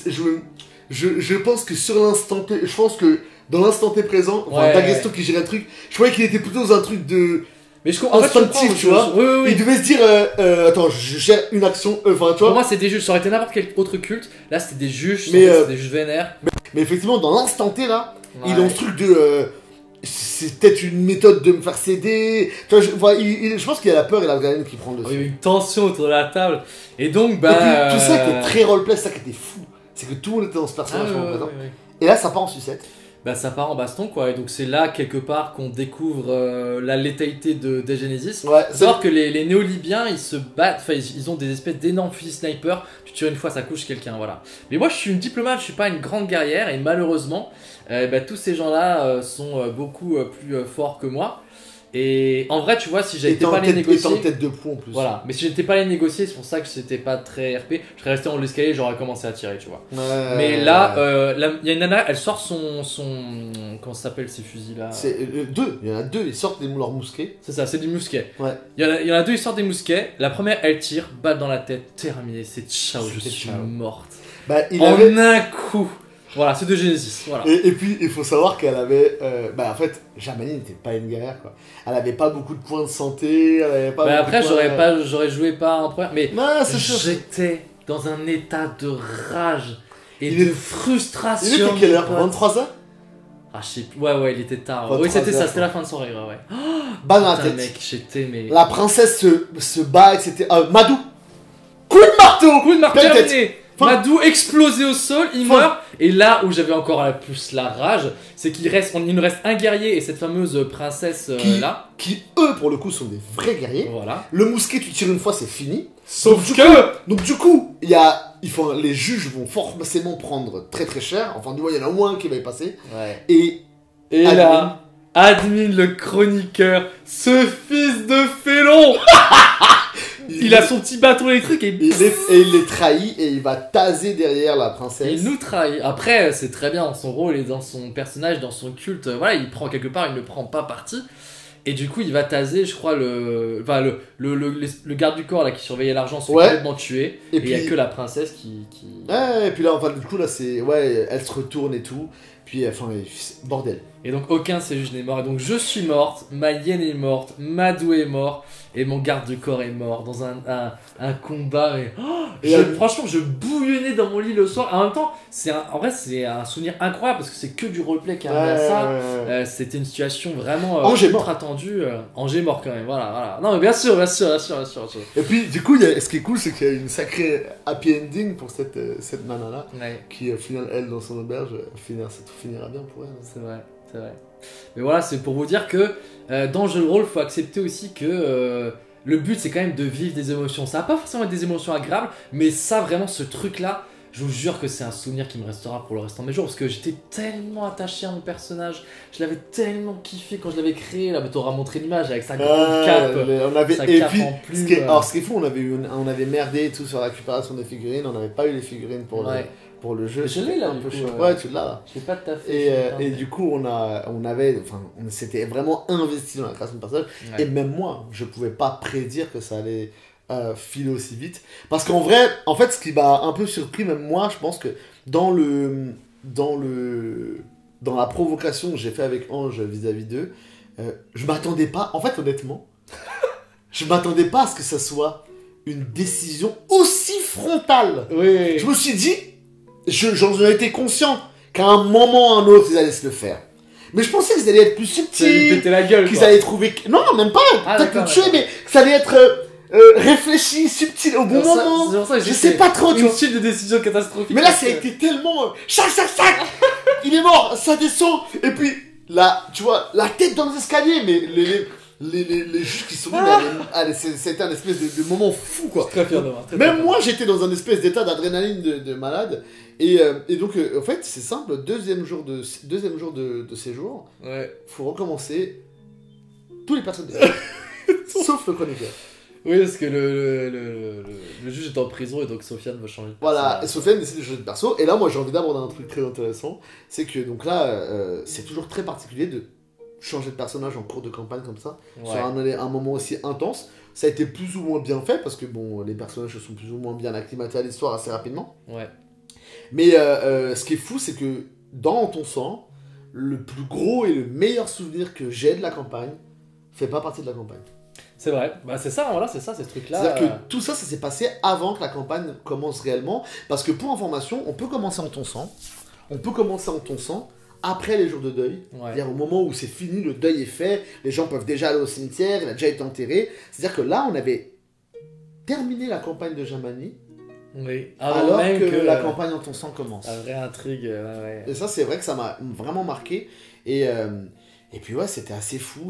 je pense que sur l'instant T, je pense que dans l'instant T présent, D'Aguesto qui gérait un truc, je croyais qu'il était plutôt dans un truc de... Mais instinctif, tu vois. Oui. Il devait se dire, attends, je gère une action, tu vois. Pour moi, c'est des juges. Ça aurait été n'importe quel autre culte. Là, c'était des juges. C'était des juges vénères. Mais effectivement, dans l'instant T, là, il a ce truc de. C'est peut-être une méthode de me faire céder. Tu vois, je pense qu'il a la peur et l'adrénaline qui prend le dessus. Il y a eu une tension autour de la table. Et donc, et puis, tout ça était très roleplay, c'est ça qui était fou. C'est que tout le monde était dans ce personnage présent. Et là, ça part en sucette. Ça part en baston quoi, et donc c'est là quelque part qu'on découvre la létalité de Genesis. Savoir que les néo-libyens ils se battent, enfin ils ont des espèces d'énormes fusils sniper, tu tires une fois ça couche quelqu'un, voilà. Mais moi je suis une diplomate, je suis pas une grande guerrière et malheureusement tous ces gens là sont beaucoup plus forts que moi. Et en vrai, tu vois, si j'étais pas allé négocier. Et en tête de proue en plus. Voilà, mais si j'étais pas allé négocier, c'est pour ça que c'était pas très RP. Je serais resté en haut de l'escalier, j'aurais commencé à tirer, tu vois. Mais là, il y a une nana, elle sort son. Comment ça s'appelle ces fusils là? C'est deux, il y en a deux, ils sortent leurs mousquets. C'est ça, c'est des mousquets. Ouais. Il y en a deux, ils sortent des mousquets. La première, elle tire, balle dans la tête, terminé, c'est ciao, je suis morte. En un coup. Voilà, c'est de Genesis. Voilà. Et puis, il faut savoir qu'elle avait. En fait, Jamani n'était pas une guerrière, quoi. Elle avait pas beaucoup de points de santé. Elle avait pas après, j'aurais joué pas en première. Mais j'étais dans un état de rage et de frustration. Il était quelle heure? 23h? Ah, je sais plus. Ouais, il était tard. Oui, c'était ça, c'était la fin de soirée, ouais. Balle dans la tête. Mec, j'étais. Mais... La princesse se bat, etc. Madou! Coup de marteau! Coup de marteau terminé! Madou explosé au sol, il meurt. Et là où j'avais encore plus la rage, c'est qu'il nous reste un guerrier et cette fameuse princesse là. Qui eux pour le coup sont des vrais guerriers. Voilà. Le mousquet, tu tires une fois, c'est fini. Donc du coup, les juges vont forcément prendre très très cher. Enfin, du moins, il y en a au moins un qui va y passer. Ouais. Et là, Admin le chroniqueur, ce fils de félon il a son petit bâton électrique et il les trahit et il va taser derrière la princesse. Il nous trahit. Après, c'est très bien dans son rôle et dans son personnage, dans son culte. Voilà, il prend quelque part, il ne prend pas parti. Et du coup, il va taser, je crois, le garde du corps là, qui surveillait l'argent, se fait complètement tuer. Et il n'y a que la princesse qui... Ouais, et puis là, enfin, du coup, là, c'est... Ouais, elle se retourne et tout. Puis, enfin, bordel. Et donc, aucun de ces juges n'est mort. Et donc, je suis morte, ma hyène est morte, Madou est mort, et mon garde du corps est mort dans un combat. Franchement, je bouillonnais dans mon lit le soir. En même temps, en vrai, c'est un souvenir incroyable parce que c'est que du roleplay qui a amené à ça. C'était une situation vraiment ultra tendue. Angers mort quand même, voilà. Non, mais bien sûr. Et puis, du coup, ce qui est cool, c'est qu'il y a une sacrée happy ending pour cette nana-là, qui, au final, elle, dans son auberge, tout finira bien pour elle. C'est vrai. Mais voilà, c'est pour vous dire que dans le jeu de rôle, il faut accepter aussi que le but, c'est quand même de vivre des émotions. Ça va pas forcément être des émotions agréables, mais ça, vraiment, ce truc-là, je vous jure que c'est un souvenir qui me restera pour le restant de mes jours, parce que j'étais tellement attaché à mon personnage, je l'avais tellement kiffé quand je l'avais créé. Là, t'auras montré l'image avec sa grande cape, en plus. Ce qui est fou, on avait merdé et tout sur la récupération des figurines, on n'avait pas eu les figurines pour le jeu. Je l'ai là, un peu chaud. Ouais, tu l'as là. Je l'ai pas tout à fait. Et du coup, on s'était vraiment investi dans la création de personnages. Ouais. Et même moi, je pouvais pas prédire que ça allait filer aussi vite. Parce qu'en vrai, en fait, ce qui m'a un peu surpris, même moi, je pense que dans la provocation que j'ai fait avec Ange vis-à-vis d'eux, je m'attendais pas, en fait, honnêtement, je m'attendais pas à ce que ça soit une décision aussi frontale. Oui. Je me suis dit, j'en ai été conscient qu'à un moment ou à un autre, ils allaient se le faire. Mais je pensais qu'ils allaient être plus subtils. Ils allaient péter la gueule, qu'ils allaient trouver... Non, même pas. Peut-être le tuer, mais que ça allait être réfléchi, subtil, au bon moment. C'est pour ça que je sais pas trop, tu vois. Une suite de décisions catastrophiques. Mais là, ça a été tellement... Chac il est mort, ça descend. Et puis, là, tu vois, la tête dans les escaliers, mais les juges qui sont venus, c'était un espèce de moment fou, quoi. Très fier de moi. Même moi, j'étais dans un espèce d'état d'adrénaline de malade. Et donc, en fait, c'est simple, deuxième jour de séjour, faut recommencer tous les personnages. Sauf le chroniqueur. Oui, parce que le juge est en prison et donc Sofiane va changer de perso. Voilà, et Sofiane décide de changer de perso. Et là, moi, j'ai envie d'aborder un truc très intéressant. C'est que, donc là, c'est toujours très particulier de changer de personnage en cours de campagne comme ça, sur un moment aussi intense. Ça a été plus ou moins bien fait, parce que, bon, les personnages sont plus ou moins bien acclimatés à l'histoire assez rapidement. Ouais. Mais ce qui est fou, c'est que, dans ton sang, le plus gros et le meilleur souvenir que j'ai de la campagne fait pas partie de la campagne. C'est vrai, bah c'est ça, voilà, c'est ça, c'est ce truc-là. C'est-à-dire que tout ça, ça s'est passé avant que la campagne commence réellement. Parce que pour information, on peut commencer en ton sang. Après les jours de deuil. C'est-à-dire au moment où c'est fini, le deuil est fait, les gens peuvent déjà aller au cimetière, il a déjà été enterré. C'est-à-dire que là, on avait terminé la campagne de Jamani. Oui, alors que la campagne en ton sang commence. La vraie intrigue, Et ça, c'est vrai que ça m'a vraiment marqué. Et puis ouais, c'était assez fou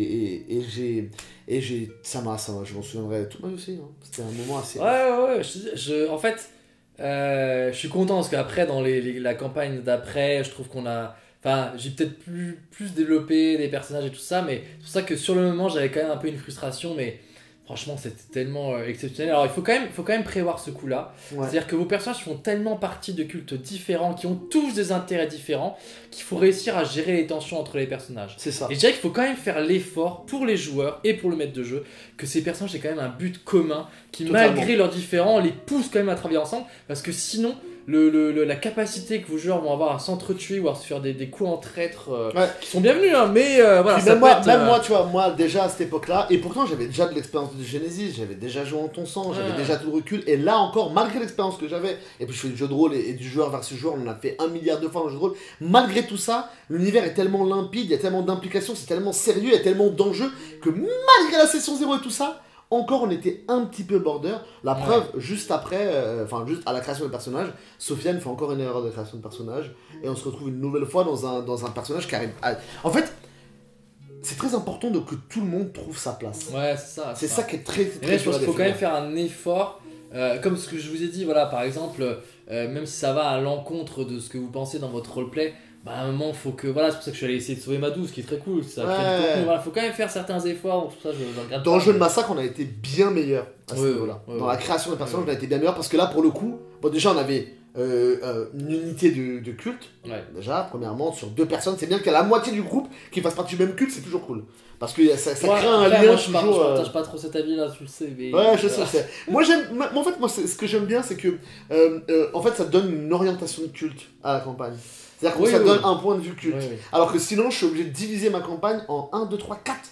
je m'en souviendrai toute ma vie aussi. Hein. C'était un moment assez... Ouais. En fait, je suis content parce qu'après, dans la campagne d'après, je trouve qu'on a... Enfin, j'ai peut-être plus développé des personnages et tout ça, mais c'est pour ça que sur le moment, j'avais quand même un peu une frustration, mais... Franchement, c'était tellement exceptionnel. Alors, il faut quand même prévoir ce coup-là. Ouais. C'est-à-dire que vos personnages font tellement partie de cultes différents, qui ont tous des intérêts différents, qu'il faut réussir à gérer les tensions entre les personnages. C'est ça. Et je dirais qu'il faut quand même faire l'effort pour les joueurs et pour le maître de jeu, que ces personnages aient quand même un but commun, qui malgré leurs différends, les pousse quand même à travailler ensemble, parce que sinon... la capacité que vos joueurs vont avoir à s'entretuer ou à se faire des coups en traître qui sont bienvenus, hein, mais voilà. Même moi, tu vois, moi déjà à cette époque-là, et pourtant j'avais déjà de l'expérience de Genesis, j'avais déjà joué en ton sang, j'avais déjà tout le recul, et là encore, malgré l'expérience que j'avais, et puis je fais du jeu de rôle et du joueur versus joueur, on en a fait 1 milliard de fois dans le jeu de rôle, malgré tout ça, l'univers est tellement limpide, il y a tellement d'implications, c'est tellement sérieux, il y a tellement d'enjeux, que malgré la session 0 et tout ça, encore on était un petit peu border. La preuve, juste après, juste à la création de personnage, Sofiane fait encore une erreur de création de personnage et on se retrouve une nouvelle fois dans un personnage qui arrive à... En fait, c'est très important que tout le monde trouve sa place. Ouais, c'est ça. C'est ça qui est très, Et très là, je pense qu'il faut quand même faire un effort. Comme ce que je vous ai dit, voilà, par exemple, même si ça va à l'encontre de ce que vous pensez dans votre roleplay, bah, à un moment, faut que. Voilà, c'est pour ça que je suis allé essayer de sauver ma douce, qui est très cool. Ça crée du contenu. Voilà, faut quand même faire certains efforts. Donc, ça, je regarde dans le jeu de Massacre, on a été bien meilleur à ce Oui, niveau-là. oui, Dans oui. la création des personnages, on a été bien meilleur parce que là, pour le coup, bon, déjà, on avait une unité de culte. Ouais. Déjà, premièrement, sur 2 personnes, c'est bien qu'il y a la moitié du groupe qui fasse partie du même culte, c'est toujours cool. Parce que ça crée un après, lien moi, toujours. je partage pas trop cet avis-là, tu le sais. Mais, Ouais, je sais. Moi, en fait, ce que j'aime bien, c'est que en fait, ça donne une orientation de culte à la campagne. C'est-à-dire que ça donne un point de vue culte. Oui. Alors que sinon, je suis obligé de diviser ma campagne en 1, 2, 3, 4.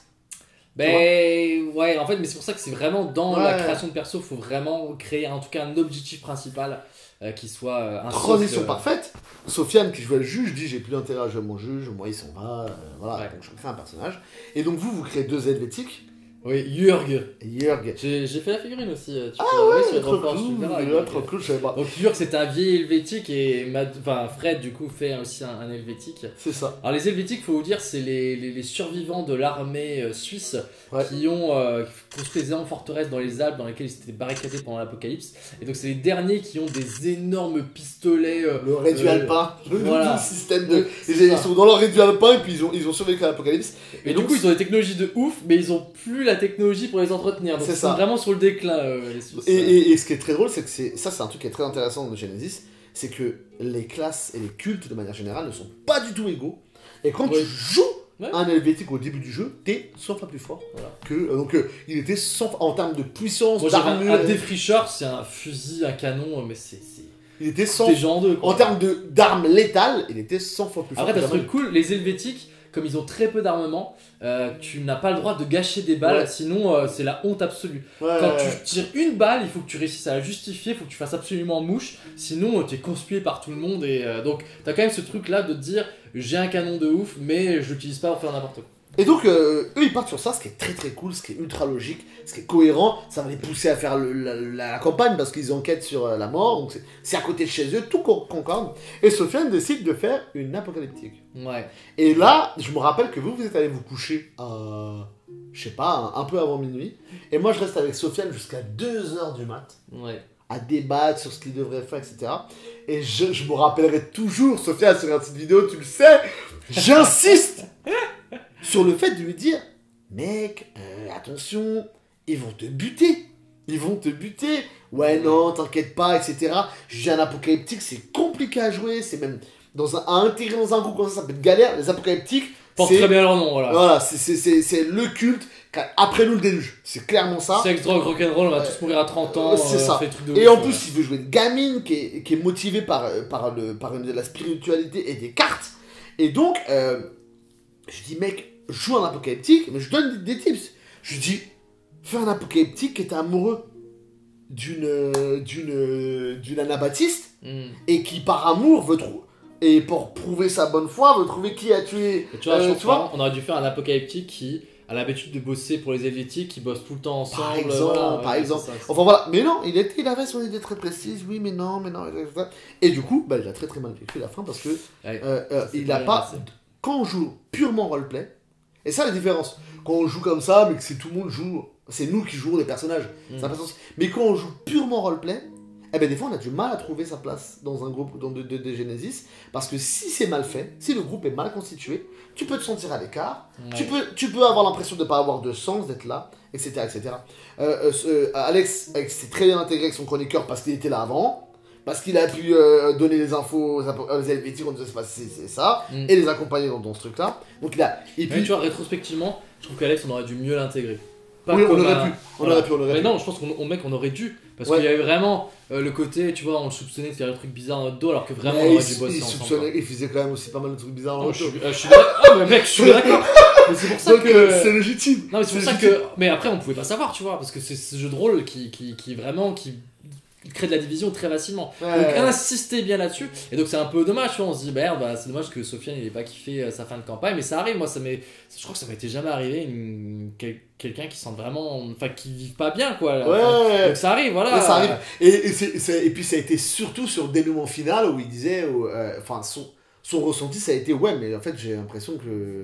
Ben ouais, en fait, mais c'est pour ça que c'est vraiment dans la Ouais. création de perso, il faut vraiment créer en tout cas un objectif principal qui soit un Transition socle. parfaite. Sofiane, qui jouait le juge, dit j'ai plus d'intérêt à jouer mon juge, moi il s'en va. Voilà, Ouais. donc je crée un personnage. Et donc vous créez 2 helvétiques. Oui, Jurg. Et Jörg. J'ai fait la figurine aussi. Tu Ah peux ouais, sur les trop Dropbox, tu le verras, cool. Jurg. Trop cool, je savais pas. Donc Jurg, c'est un vieil helvétique et Fred du coup fait aussi un helvétique. C'est ça. Alors les helvétiques, faut vous dire, c'est les survivants de l'armée suisse Ouais. qui ont construit des énormes forteresses dans les Alpes dans lesquelles ils s'étaient barricadés pendant l'apocalypse. Et donc c'est les derniers qui ont des énormes pistolets. Le réduit alpin. Le voilà. nouveau système de. Oui, c'est Ils ça. sont dans leur réduit alpin et puis ils ont survécu à l'apocalypse. Et, donc, du coup, ils ont des technologies de ouf, mais ils ont plus la technologie pour les entretenir. Donc C'est ils ça. sont vraiment sur le déclin, les Suisses. Et ce qui est très drôle, c'est que c'est un truc qui est très intéressant de Genesis, c'est que les classes et les cultes de manière générale ne sont pas du tout égaux. Et quand Ouais. tu joues Ouais. un helvétique au début du jeu, t'es 100 fois plus fort Voilà. que. Donc il était 100 en termes de puissance, Moi, j'avais d'armure. un défricheur, c'est un fusil, un canon, mais c'est Il était 100. des gens deux. En termes d'armes létales, il était 100 fois plus fort. Après, t'as que ce truc cool, les helvétiques, comme ils ont très peu d'armement, tu n'as pas le droit de gâcher des balles, Ouais. sinon c'est la honte absolue. Ouais, Quand ouais. tu tires une balle, il faut que tu réussisses à la justifier, il faut que tu fasses absolument mouche, sinon tu es conspué par tout le monde. Et donc, t'as quand même ce truc là de te dire j'ai un canon de ouf, mais je l'utilise pas pour faire n'importe quoi. Et donc, eux, ils partent sur ça, ce qui est très très cool, ce qui est ultra logique, ce qui est cohérent. Ça va les pousser à faire la campagne parce qu'ils enquêtent sur la mort, donc c'est à côté de chez eux, tout concorde. Et Sofiane décide de faire une apocalyptique. Ouais. Et là, je me rappelle que vous êtes allé vous coucher à, je sais pas, un peu avant minuit. Et moi, je reste avec Sofiane jusqu'à 2h du mat, Ouais. à débattre sur ce qu'il devrait faire, etc. Et je me rappellerai toujours, Sofiane, sur cette vidéo, tu le sais, j'insiste sur le fait de lui dire, mec, attention, ils vont te buter. Ils vont te buter. Ouais, non, t'inquiète pas, etc. J'ai un apocalyptique, c'est compliqué à jouer. C'est même à intégrer dans un groupe comme ça peut être galère. Les apocalyptiques, Porte c'est très bien leur nom, voilà. voilà, c'est le culte. Après nous, le déluge. C'est clairement ça. Sex, drogue, rock'n'roll, on va tous mourir à 30 ans. C'est ça. Fait des trucs de Et ouf, en plus, il veut jouer une gamine qui est motivée par la spiritualité et des cartes. Et donc, je dis, mec, joue un apocalyptique, mais je donne des tips. Je dis, fais un apocalyptique qui est amoureux d'une anabaptiste et qui, par amour, et pour prouver sa bonne foi, veut trouver qui a tué. Et tu vois, je pense tu vois qu'on aurait dû faire un apocalyptique qui a l'habitude de bosser pour les helvétiques, qui bossent tout le temps ensemble. Par exemple, voilà, par ouais, exemple. c'est ça, c'est Enfin voilà, mais non, il avait son idée très précise, oui, mais non, etc. Et du coup, il a très très mal vécu la fin parce que ça. Ouais. il a pas. Quand on joue purement roleplay, et ça la différence, quand on joue comme ça, mais que c'est tout le monde joue, c'est nous qui jouons les personnages, ça n'a pas de sens. Mais quand on joue purement roleplay, eh ben des fois on a du mal à trouver sa place dans un groupe de Genesis, parce que si c'est mal fait, si le groupe est mal constitué, tu peux te sentir à l'écart, Ouais. tu peux avoir l'impression de ne pas avoir de sens d'être là, etc. etc. Alex s'est très bien intégré avec son chroniqueur parce qu'il était là avant, parce qu'il a pu donner les infos aux Helvétiques, on disait c'est ça, et les accompagner dans ce truc-là. Donc il a. Et Mais puis, tu vois, rétrospectivement, je trouve qu'Alex, on aurait dû mieux l'intégrer. Pas oui, on comme aurait pu. On voilà. aurait Mais pu. non, je pense on aurait dû. Parce Ouais. qu'il y avait vraiment le côté, tu vois, on le soupçonnait de faire des trucs bizarres dans notre dos, alors que vraiment Mais on aurait dû bosser il ensemble. soupçonnait, il faisait quand même aussi pas mal de trucs bizarres dans Non, le je jeu. suis d'accord. Ah, mais mec, je suis d'accord. Mais c'est pour ça Donc que. c'est légitime. Non, mais c'est pour ça que. Mais après, on pouvait pas savoir, tu vois, parce que c'est ce jeu de rôle qui vraiment. Qui crée de la division très facilement. Ouais. Donc insister bien là-dessus. Et donc c'est un peu dommage, tu vois, on se dit merde, bah, c'est dommage que Sofiane il ait pas kiffé sa fin de campagne, mais ça arrive, moi je crois que ça m'était jamais arrivé quelqu'un qui sent vraiment, enfin qui vive pas bien quoi. Là. Ouais. Donc ça arrive, voilà. Ouais, ça arrive. Et puis ça a été surtout sur le dénouement final où il disait, enfin son ressenti ça a été ouais, mais en fait j'ai l'impression que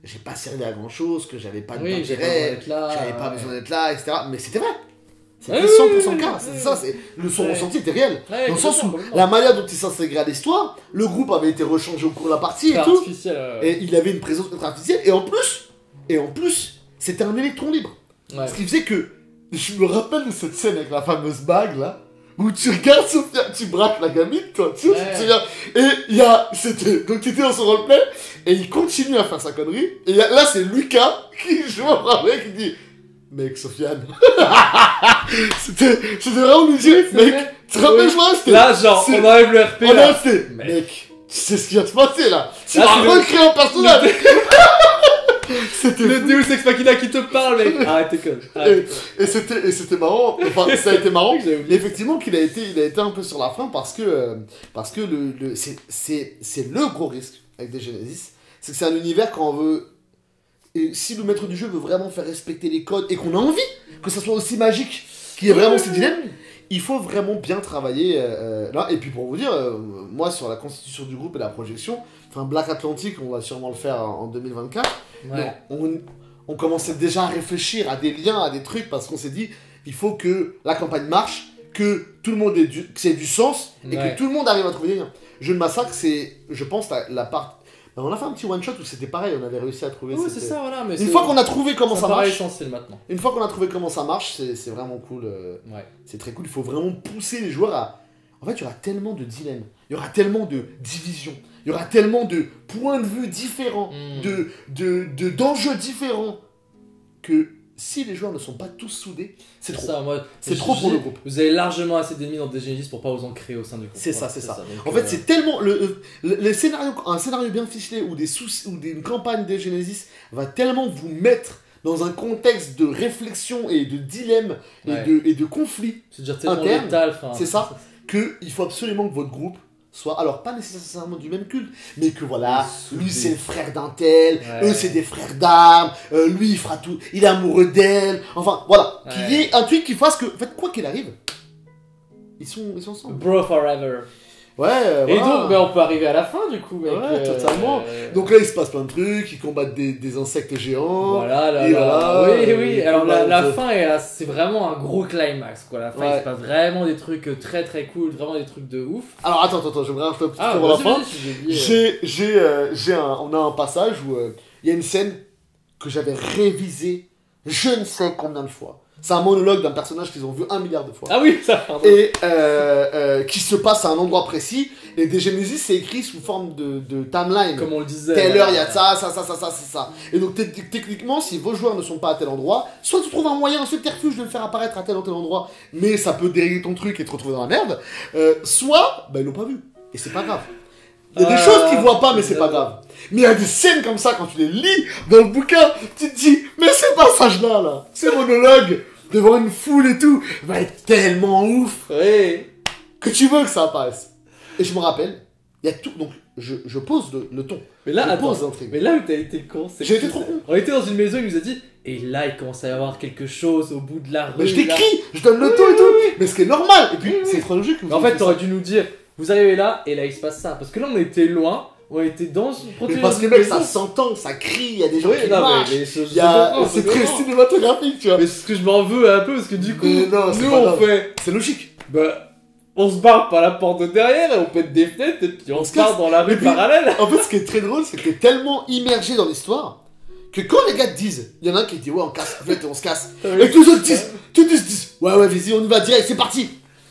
j'ai pas servi à grand chose, que j'avais pas Oui, d'intérêt, j'avais pas ouais. besoin d'être là, etc. Mais c'était vrai. C'était Oui, 100% oui, le cas. oui, C'est oui. ça, son ressenti était réel. Ouais, Dans le sens où complètement. la manière dont il s'intégrait à l'histoire, le groupe avait été rechangé au cours de la partie C'est et tout. artificiel. Et il avait une présence artificielle. Et en plus, c'était un électron libre. Ouais. Ce qui faisait que, je me rappelle de cette scène avec la fameuse bague là, où tu regardes Sophia, tu braques la gamine, toi, tu Ouais. te souviens. Et il y a, donc il était dans son roleplay, et il continue à faire sa connerie, et là c'est Lucas qui joue avec, qui dit, mec, Sofiane, c'était vraiment lui dire, C'est mec, vrai. tu te rappelles, Oui. moi, c'était... Là, genre, on enlève le RP. On là. a fait, mec, tu sais ce qui va se passer là, tu Là, vas c'est le- recréer un personnage. C'était Le fou. Deus Ex Machina qui te parle, mec. Arrête tes connes. Et c'était marrant, enfin ça a été marrant, J'avais oublié. mais effectivement qu'il a été un peu sur la fin parce que c'est le gros risque avec des Genesis, c'est que c'est un univers quand on veut, et si le maître du jeu veut vraiment faire respecter les codes et qu'on a envie que ça soit aussi magique, qu'il y ait vraiment ces dilemmes, il faut vraiment bien travailler là. Et puis pour vous dire, moi sur la constitution du groupe et la projection, enfin Black Atlantic, on va sûrement le faire en 2024. Ouais. On commençait déjà à réfléchir à des liens, à des trucs, parce qu'on s'est dit, il faut que la campagne marche, que tout le monde que c'est du sens, et Ouais. que tout le monde arrive à trouver des liens. Jeu de massacre, c'est, je pense, la part... On a fait un petit one-shot où c'était pareil, on avait réussi à trouver... Ouais, cette- c'est ça, voilà. Mais Une fois qu'on a trouvé comment ça paraît marche, essentiel maintenant. une fois qu'on a trouvé comment ça marche, c'est vraiment cool. Ouais. C'est très cool, il faut vraiment pousser les joueurs à... En fait, il y aura tellement de dilemmes, il y aura tellement de divisions, il y aura tellement de points de vue différents, d'enjeux différents, que si les joueurs ne sont pas tous soudés, c'est trop. Ça, moi, C'est trop pour le groupe. Vous avez largement assez d'ennemis dans des Genesis pour pas vous en créer au sein du groupe. C'est ça, Voilà, c'est ça. Donc, En fait, c'est tellement... les scénarios, un scénario bien ficelé ou une campagne de Genesis va tellement vous mettre dans un contexte de réflexion et de dilemme Ouais. et de conflit, c'est déjà tellement interne, létal. Enfin, c'est ça. qu'il faut absolument que votre groupe soit, alors pas nécessairement du même culte, mais que voilà, lui c'est le frère d'un tel, Ouais. eux c'est des frères d'armes, lui il fera tout, il est amoureux d'elle, enfin voilà, qu'il y ait un truc qui fasse que, en fait, quoi qu'il arrive, ils sont ensemble. Bro forever. Ouais, Et voilà. donc, on peut arriver à la fin du coup, mec. Ouais, totalement. Donc là il se passe plein de trucs, ils combattent des insectes géants. Voilà, là, Et là. voilà, Oui, oui. Alors combattent- la fin, c'est vraiment un gros climax, quoi. La fin, il Ouais. se passe vraiment des trucs très très cool, vraiment des trucs de ouf. Alors attends, je vais rajouter un petit Ah, truc avant la vas-y, fin. vas-y, j'ai oublié. On a un passage où il y a une scène que j'avais révisée je ne sais combien de fois. C'est un monologue d'un personnage qu'ils ont vu 1 milliard de fois. Ah oui, ça, pardon. Et qui se passe à un endroit précis. Et des Genesis, c'est écrit sous forme de timeline. Comme on le disait. Telle heure, il y a ça, c'est ça. Et donc techniquement, si vos joueurs ne sont pas à tel endroit, soit tu trouves un moyen, un subterfuge de le faire apparaître à tel ou tel endroit, mais ça peut dérégler ton truc et te retrouver dans la merde, soit, bah ils l'ont pas vu. Et c'est pas grave. Il y a des choses qu'ils voient pas, mais c'est pas grave. Mais il y a des scènes comme ça, quand tu les lis dans le bouquin, tu te dis, mais ce passage-là, là, ce monologue, devant une foule et tout, va être tellement ouf Oui. que tu veux que ça apparaisse. Et je me rappelle, il y a tout, donc je pose le ton. Mais là, je attends. pose l'intrigue. Mais là où t'as été con, c'est J'ai que été trop con. On était dans une maison, il nous a dit, et là, il commence à y avoir quelque chose au bout de la rue. Mais je là. décris, je donne le ton et tout, mais ce qui est normal. Et puis, c'est trop logique. que vous En fait, fassiez t'aurais ça. dû nous dire, vous arrivez là, et là, il se passe ça. Parce que là, on était loin, on était dans une Mais parce que mec, ça s'entend, ça crie, il y a des gens Oui, qui non, marchent. mais C'est très cinématographique, tu vois. Mais c'est ce que je m'en veux un peu, parce que du coup, Mais non, c'est nous, pas on grave. fait, C'est logique. bah, on se barre par la porte de derrière, et on pète des fenêtres, et puis on se barre dans la rue Et puis- parallèle. En fait, ce qui est très drôle, c'est que t'es tellement immergé dans l'histoire que quand les gars te disent, il y en a un qui dit ouais, on casse, en fait, on se casse. Et tous les autres disent, ouais, vas-y, on y va direct, c'est parti.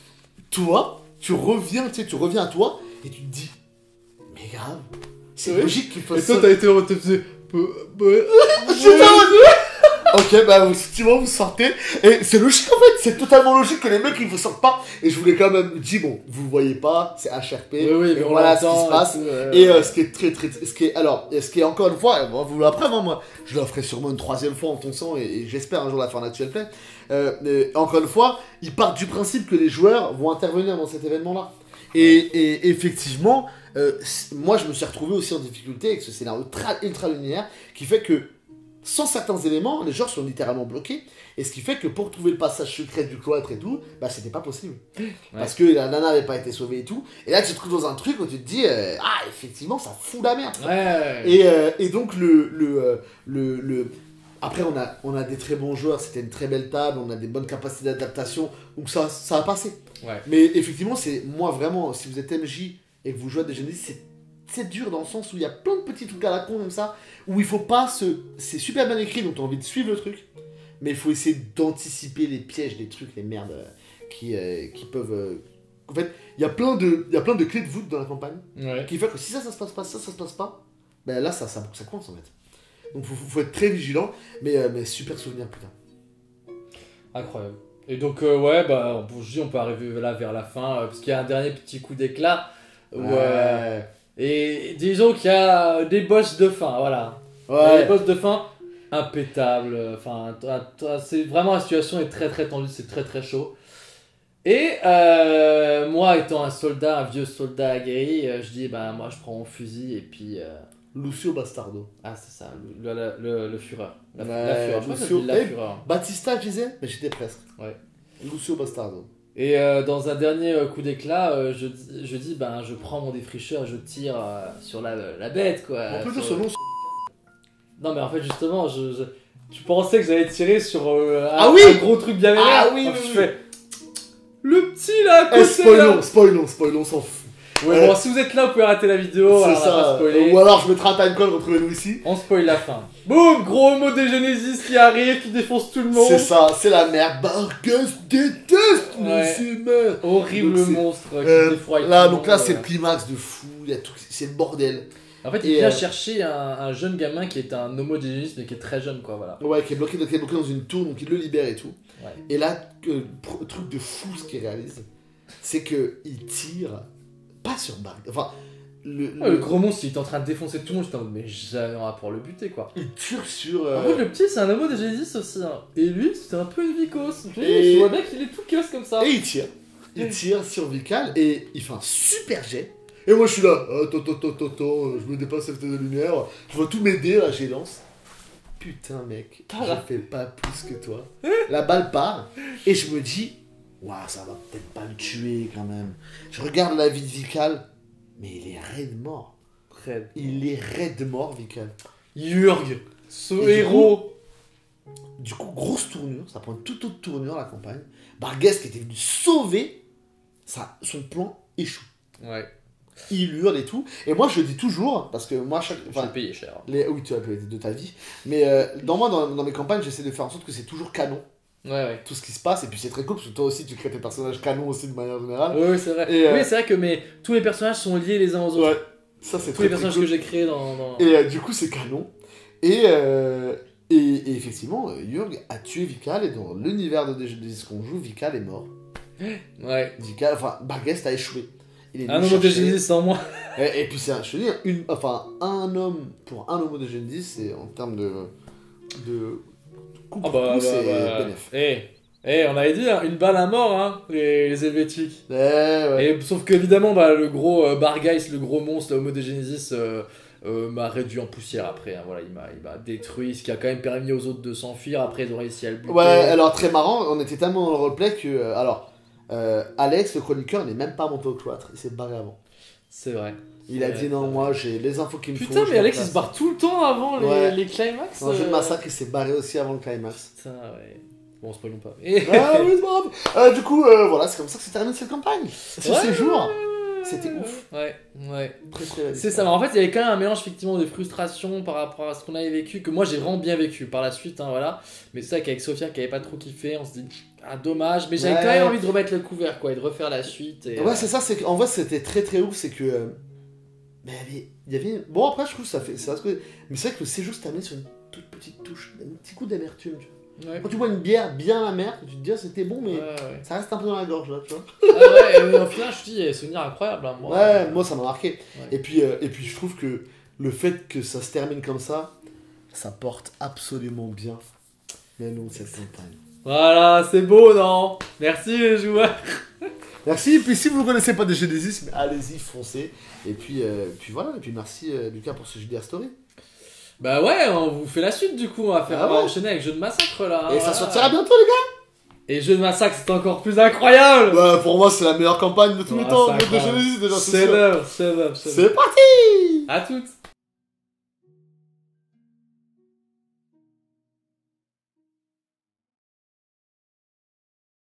Toi, tu reviens à toi et tu te dis, mais grave, c'est Oui. logique qu'il Et fasse toi, ça. t'as été heureux, tu faisais, J'étais en mode, ok, bah effectivement, vous sortez. Et c'est logique en fait, c'est totalement logique que les mecs ils vous sortent pas. Et je voulais quand même dire, bon, vous voyez pas, c'est HRP. Oui, et mais on voilà ce qui l'entend se passe. et tout, Et ce qui est ce qui est encore une fois, vous l'après, moi, je la ferai sûrement une 3e fois en ton sang et j'espère un jour la faire en actual play. Encore une fois, ils partent du principe que les joueurs vont intervenir dans cet événement-là. Et effectivement, moi je me suis retrouvé aussi en difficulté avec ce scénario ultra linéaire qui fait que sans certains éléments, les joueurs sont littéralement bloqués. Et ce qui fait que pour trouver le passage secret du cloître et tout, bah c'était pas possible. Parce que la nana n'avait pas été sauvée et tout. Et là, tu te trouves dans un truc où tu te dis, ah, effectivement, ça fout la merde. Et donc, après, on a des très bons joueurs, c'était une très belle table, on a des bonnes capacités d'adaptation, donc ça a passé. Mais effectivement, c'est moi vraiment, si vous êtes MJ et que vous jouez à des Genesis, c'est dur dans le sens où il y a plein de petits trucs à la con comme ça, où il faut pas se... C'est super bien écrit, donc tu as envie de suivre le truc, mais il faut essayer d'anticiper les pièges, les trucs, les merdes qui peuvent... En fait, il y a plein de clés de voûte dans la campagne, qui fait que si ça se passe pas, ça se passe pas, ben là, ça compte en fait. Donc faut être très vigilant, mais super souvenir, putain. Incroyable. Et donc, ouais, bah, je dis, on peut arriver là vers la fin, parce qu'il y a un dernier petit coup d'éclat. Et disons qu'il y a des boss de fin, voilà. Les boss de fin, impétables. Enfin, c'est vraiment, la situation est très très tendue, c'est très très chaud. Et moi, étant un vieux soldat aguerri, je dis, bah, moi je prends mon fusil et puis... Lucio Bastardo. Ah, c'est ça, le Führer. La Lucio, Führer. Batista, je disais, mais j'étais presque. Ouais. Lucio Bastardo. Et dans un dernier coup d'éclat, je dis, ben, je prends mon défricheur, je tire sur la bête, quoi. On peut dire ce nom. Non, mais en fait, justement, tu pensais que j'allais tirer sur un gros truc bien vénère. Ah oui, je fais... Le petit, là, à côté, spoilons, s'en fout. Ouais, bon, si vous êtes là, vous pouvez rater la vidéo, c'est alors ça. on va pas spoiler. Ou alors je mettrai un timecode, retrouvez-nous ici. On spoil la fin. Boum, gros mot des Genesis qui arrive, qui défonce tout le monde. C'est ça, c'est la merde. Bargus déteste ces merdes. Horrible monstre qui défroie. Là, donc là, c'est le climax de fou, il y a tout, c'est le bordel. En fait, il vient chercher un jeune gamin qui est un homo des Genesis, mais qui est très jeune, quoi, voilà. Ouais, qui est bloqué dans une tour, donc il le libère et tout. Ouais. Et là, truc de fou, ce qu'il réalise, c'est qu'il tire pas sur Barg. Enfin, le gros monstre, il est en train de défoncer tout le monde. J'étais en mode, mais jamais on va pouvoir le buter, quoi. Il tire sur. En fait, le petit, c'est un homo des Genesis aussi. Hein. Et lui, c'est un peu une vicose. Je vois bien qu'il est tout chaos comme ça. Et il tire. Il tire sur Vical et il fait un super jet. Et moi, je suis là. Je me dépasse cette de lumière. Je vois tous mes dés, là, j'ai lance. Putain, mec, je fais pas plus que toi. La balle part. Et je me dis. Waouh, ça va peut-être pas le tuer quand même. Je regarde la vie de Vical, mais il est raide mort. Il est raide mort, Vical. Jurg, ce héros. Du coup, grosse tournure, ça prend une toute autre tournure la campagne. Barghest qui était venu sauver, son plan échoue. Ouais. Il hurle et tout. Et moi, je dis toujours, parce que moi, j'ai payé cher. Oui, tu as payé de ta vie. Mais dans mes campagnes, j'essaie de faire en sorte que c'est toujours canon. Ouais. Tout ce qui se passe, et puis c'est très cool parce que toi aussi tu crées tes personnages canons aussi de manière générale. Oui, c'est vrai. Oui, c'est vrai que tous les personnages sont liés les uns aux autres. Ouais, ça c'est tous les personnages que j'ai créés dans. Et du coup, c'est canon. Et effectivement, Jurg a tué Vical, et dans l'univers de ce qu'on joue, Vical est mort. Ouais. Barghest a échoué. Un homo de Genesis sans moi. Et puis, je veux dire, un homme pour un homo de Genesis, c'est en termes de on avait dit, hein, une balle à mort, hein, les Helvétiques. Ouais. Et, sauf qu'évidemment, le gros Barghest, le gros monstre, Homo de Genesis, m'a réduit en poussière après. Hein, voilà, il m'a détruit, ce qui a quand même permis aux autres de s'enfuir. Après, ils ont réussi à le buter. Ouais, alors très marrant, on était tellement dans le roleplay que. Alex, le chroniqueur, n'est même pas monté au cloître, il s'est barré avant. C'est vrai. Il a dit non, moi j'ai les infos qu'il me faut. Putain, mais Alex il se barre tout le temps avant les climax. Dans le jeu de massacre, il s'est barré aussi avant le climax. Putain, ouais. Bon, spoilons pas. Oui, c'est pas grave. Du coup, voilà, c'est comme ça que c'est terminé cette campagne. Ce séjour. C'était ouf. Ouais. Très très. C'est ça, mais en fait, il y avait quand même un mélange effectivement de frustration par rapport à ce qu'on avait vécu, que moi j'ai vraiment bien vécu par la suite, hein, voilà. Mais c'est ça qu'avec Sophia qui avait pas trop kiffé, on se dit, dommage, mais j'avais quand même envie de remettre le couvert, quoi, et de refaire la suite. Et, ouais, c'est ça, c'est qu'en vrai, c'était très très ouf, c'est que. Mais il y avait. Bon, après, je trouve que ça fait. Mais c'est vrai que le séjour se termine sur une toute petite touche, un petit coup d'amertume, tu vois. Ouais. Quand tu bois une bière bien amère, tu te dis c'était bon, mais ça reste un peu dans la gorge là, tu vois. Et au final, je te dis, il y a des souvenirs incroyables. Hein, moi. Ouais, moi ça m'a marqué. Ouais. Et puis je trouve que le fait que ça se termine comme ça porte absolument bien le nom de cette campagne. Voilà, c'est beau, non? Merci les joueurs. Merci, et puis si vous ne connaissez pas de Genesis, allez-y, foncez. Et puis voilà, et puis merci Lucas pour ce JDR Story. Bah ouais, on vous fait la suite du coup, on va Ah ouais. enchaîner avec Jeu de Massacre là. Et ça Voilà. sortira bientôt, les gars. Et Jeu de Massacre, c'est encore plus incroyable. Bah, pour moi, c'est la meilleure campagne de tous les Ouais, temps, c'est de incroyable. Genesis déjà, C'est sûr. l'œuvre, c'est l'œuvre. C'est parti. À toutes.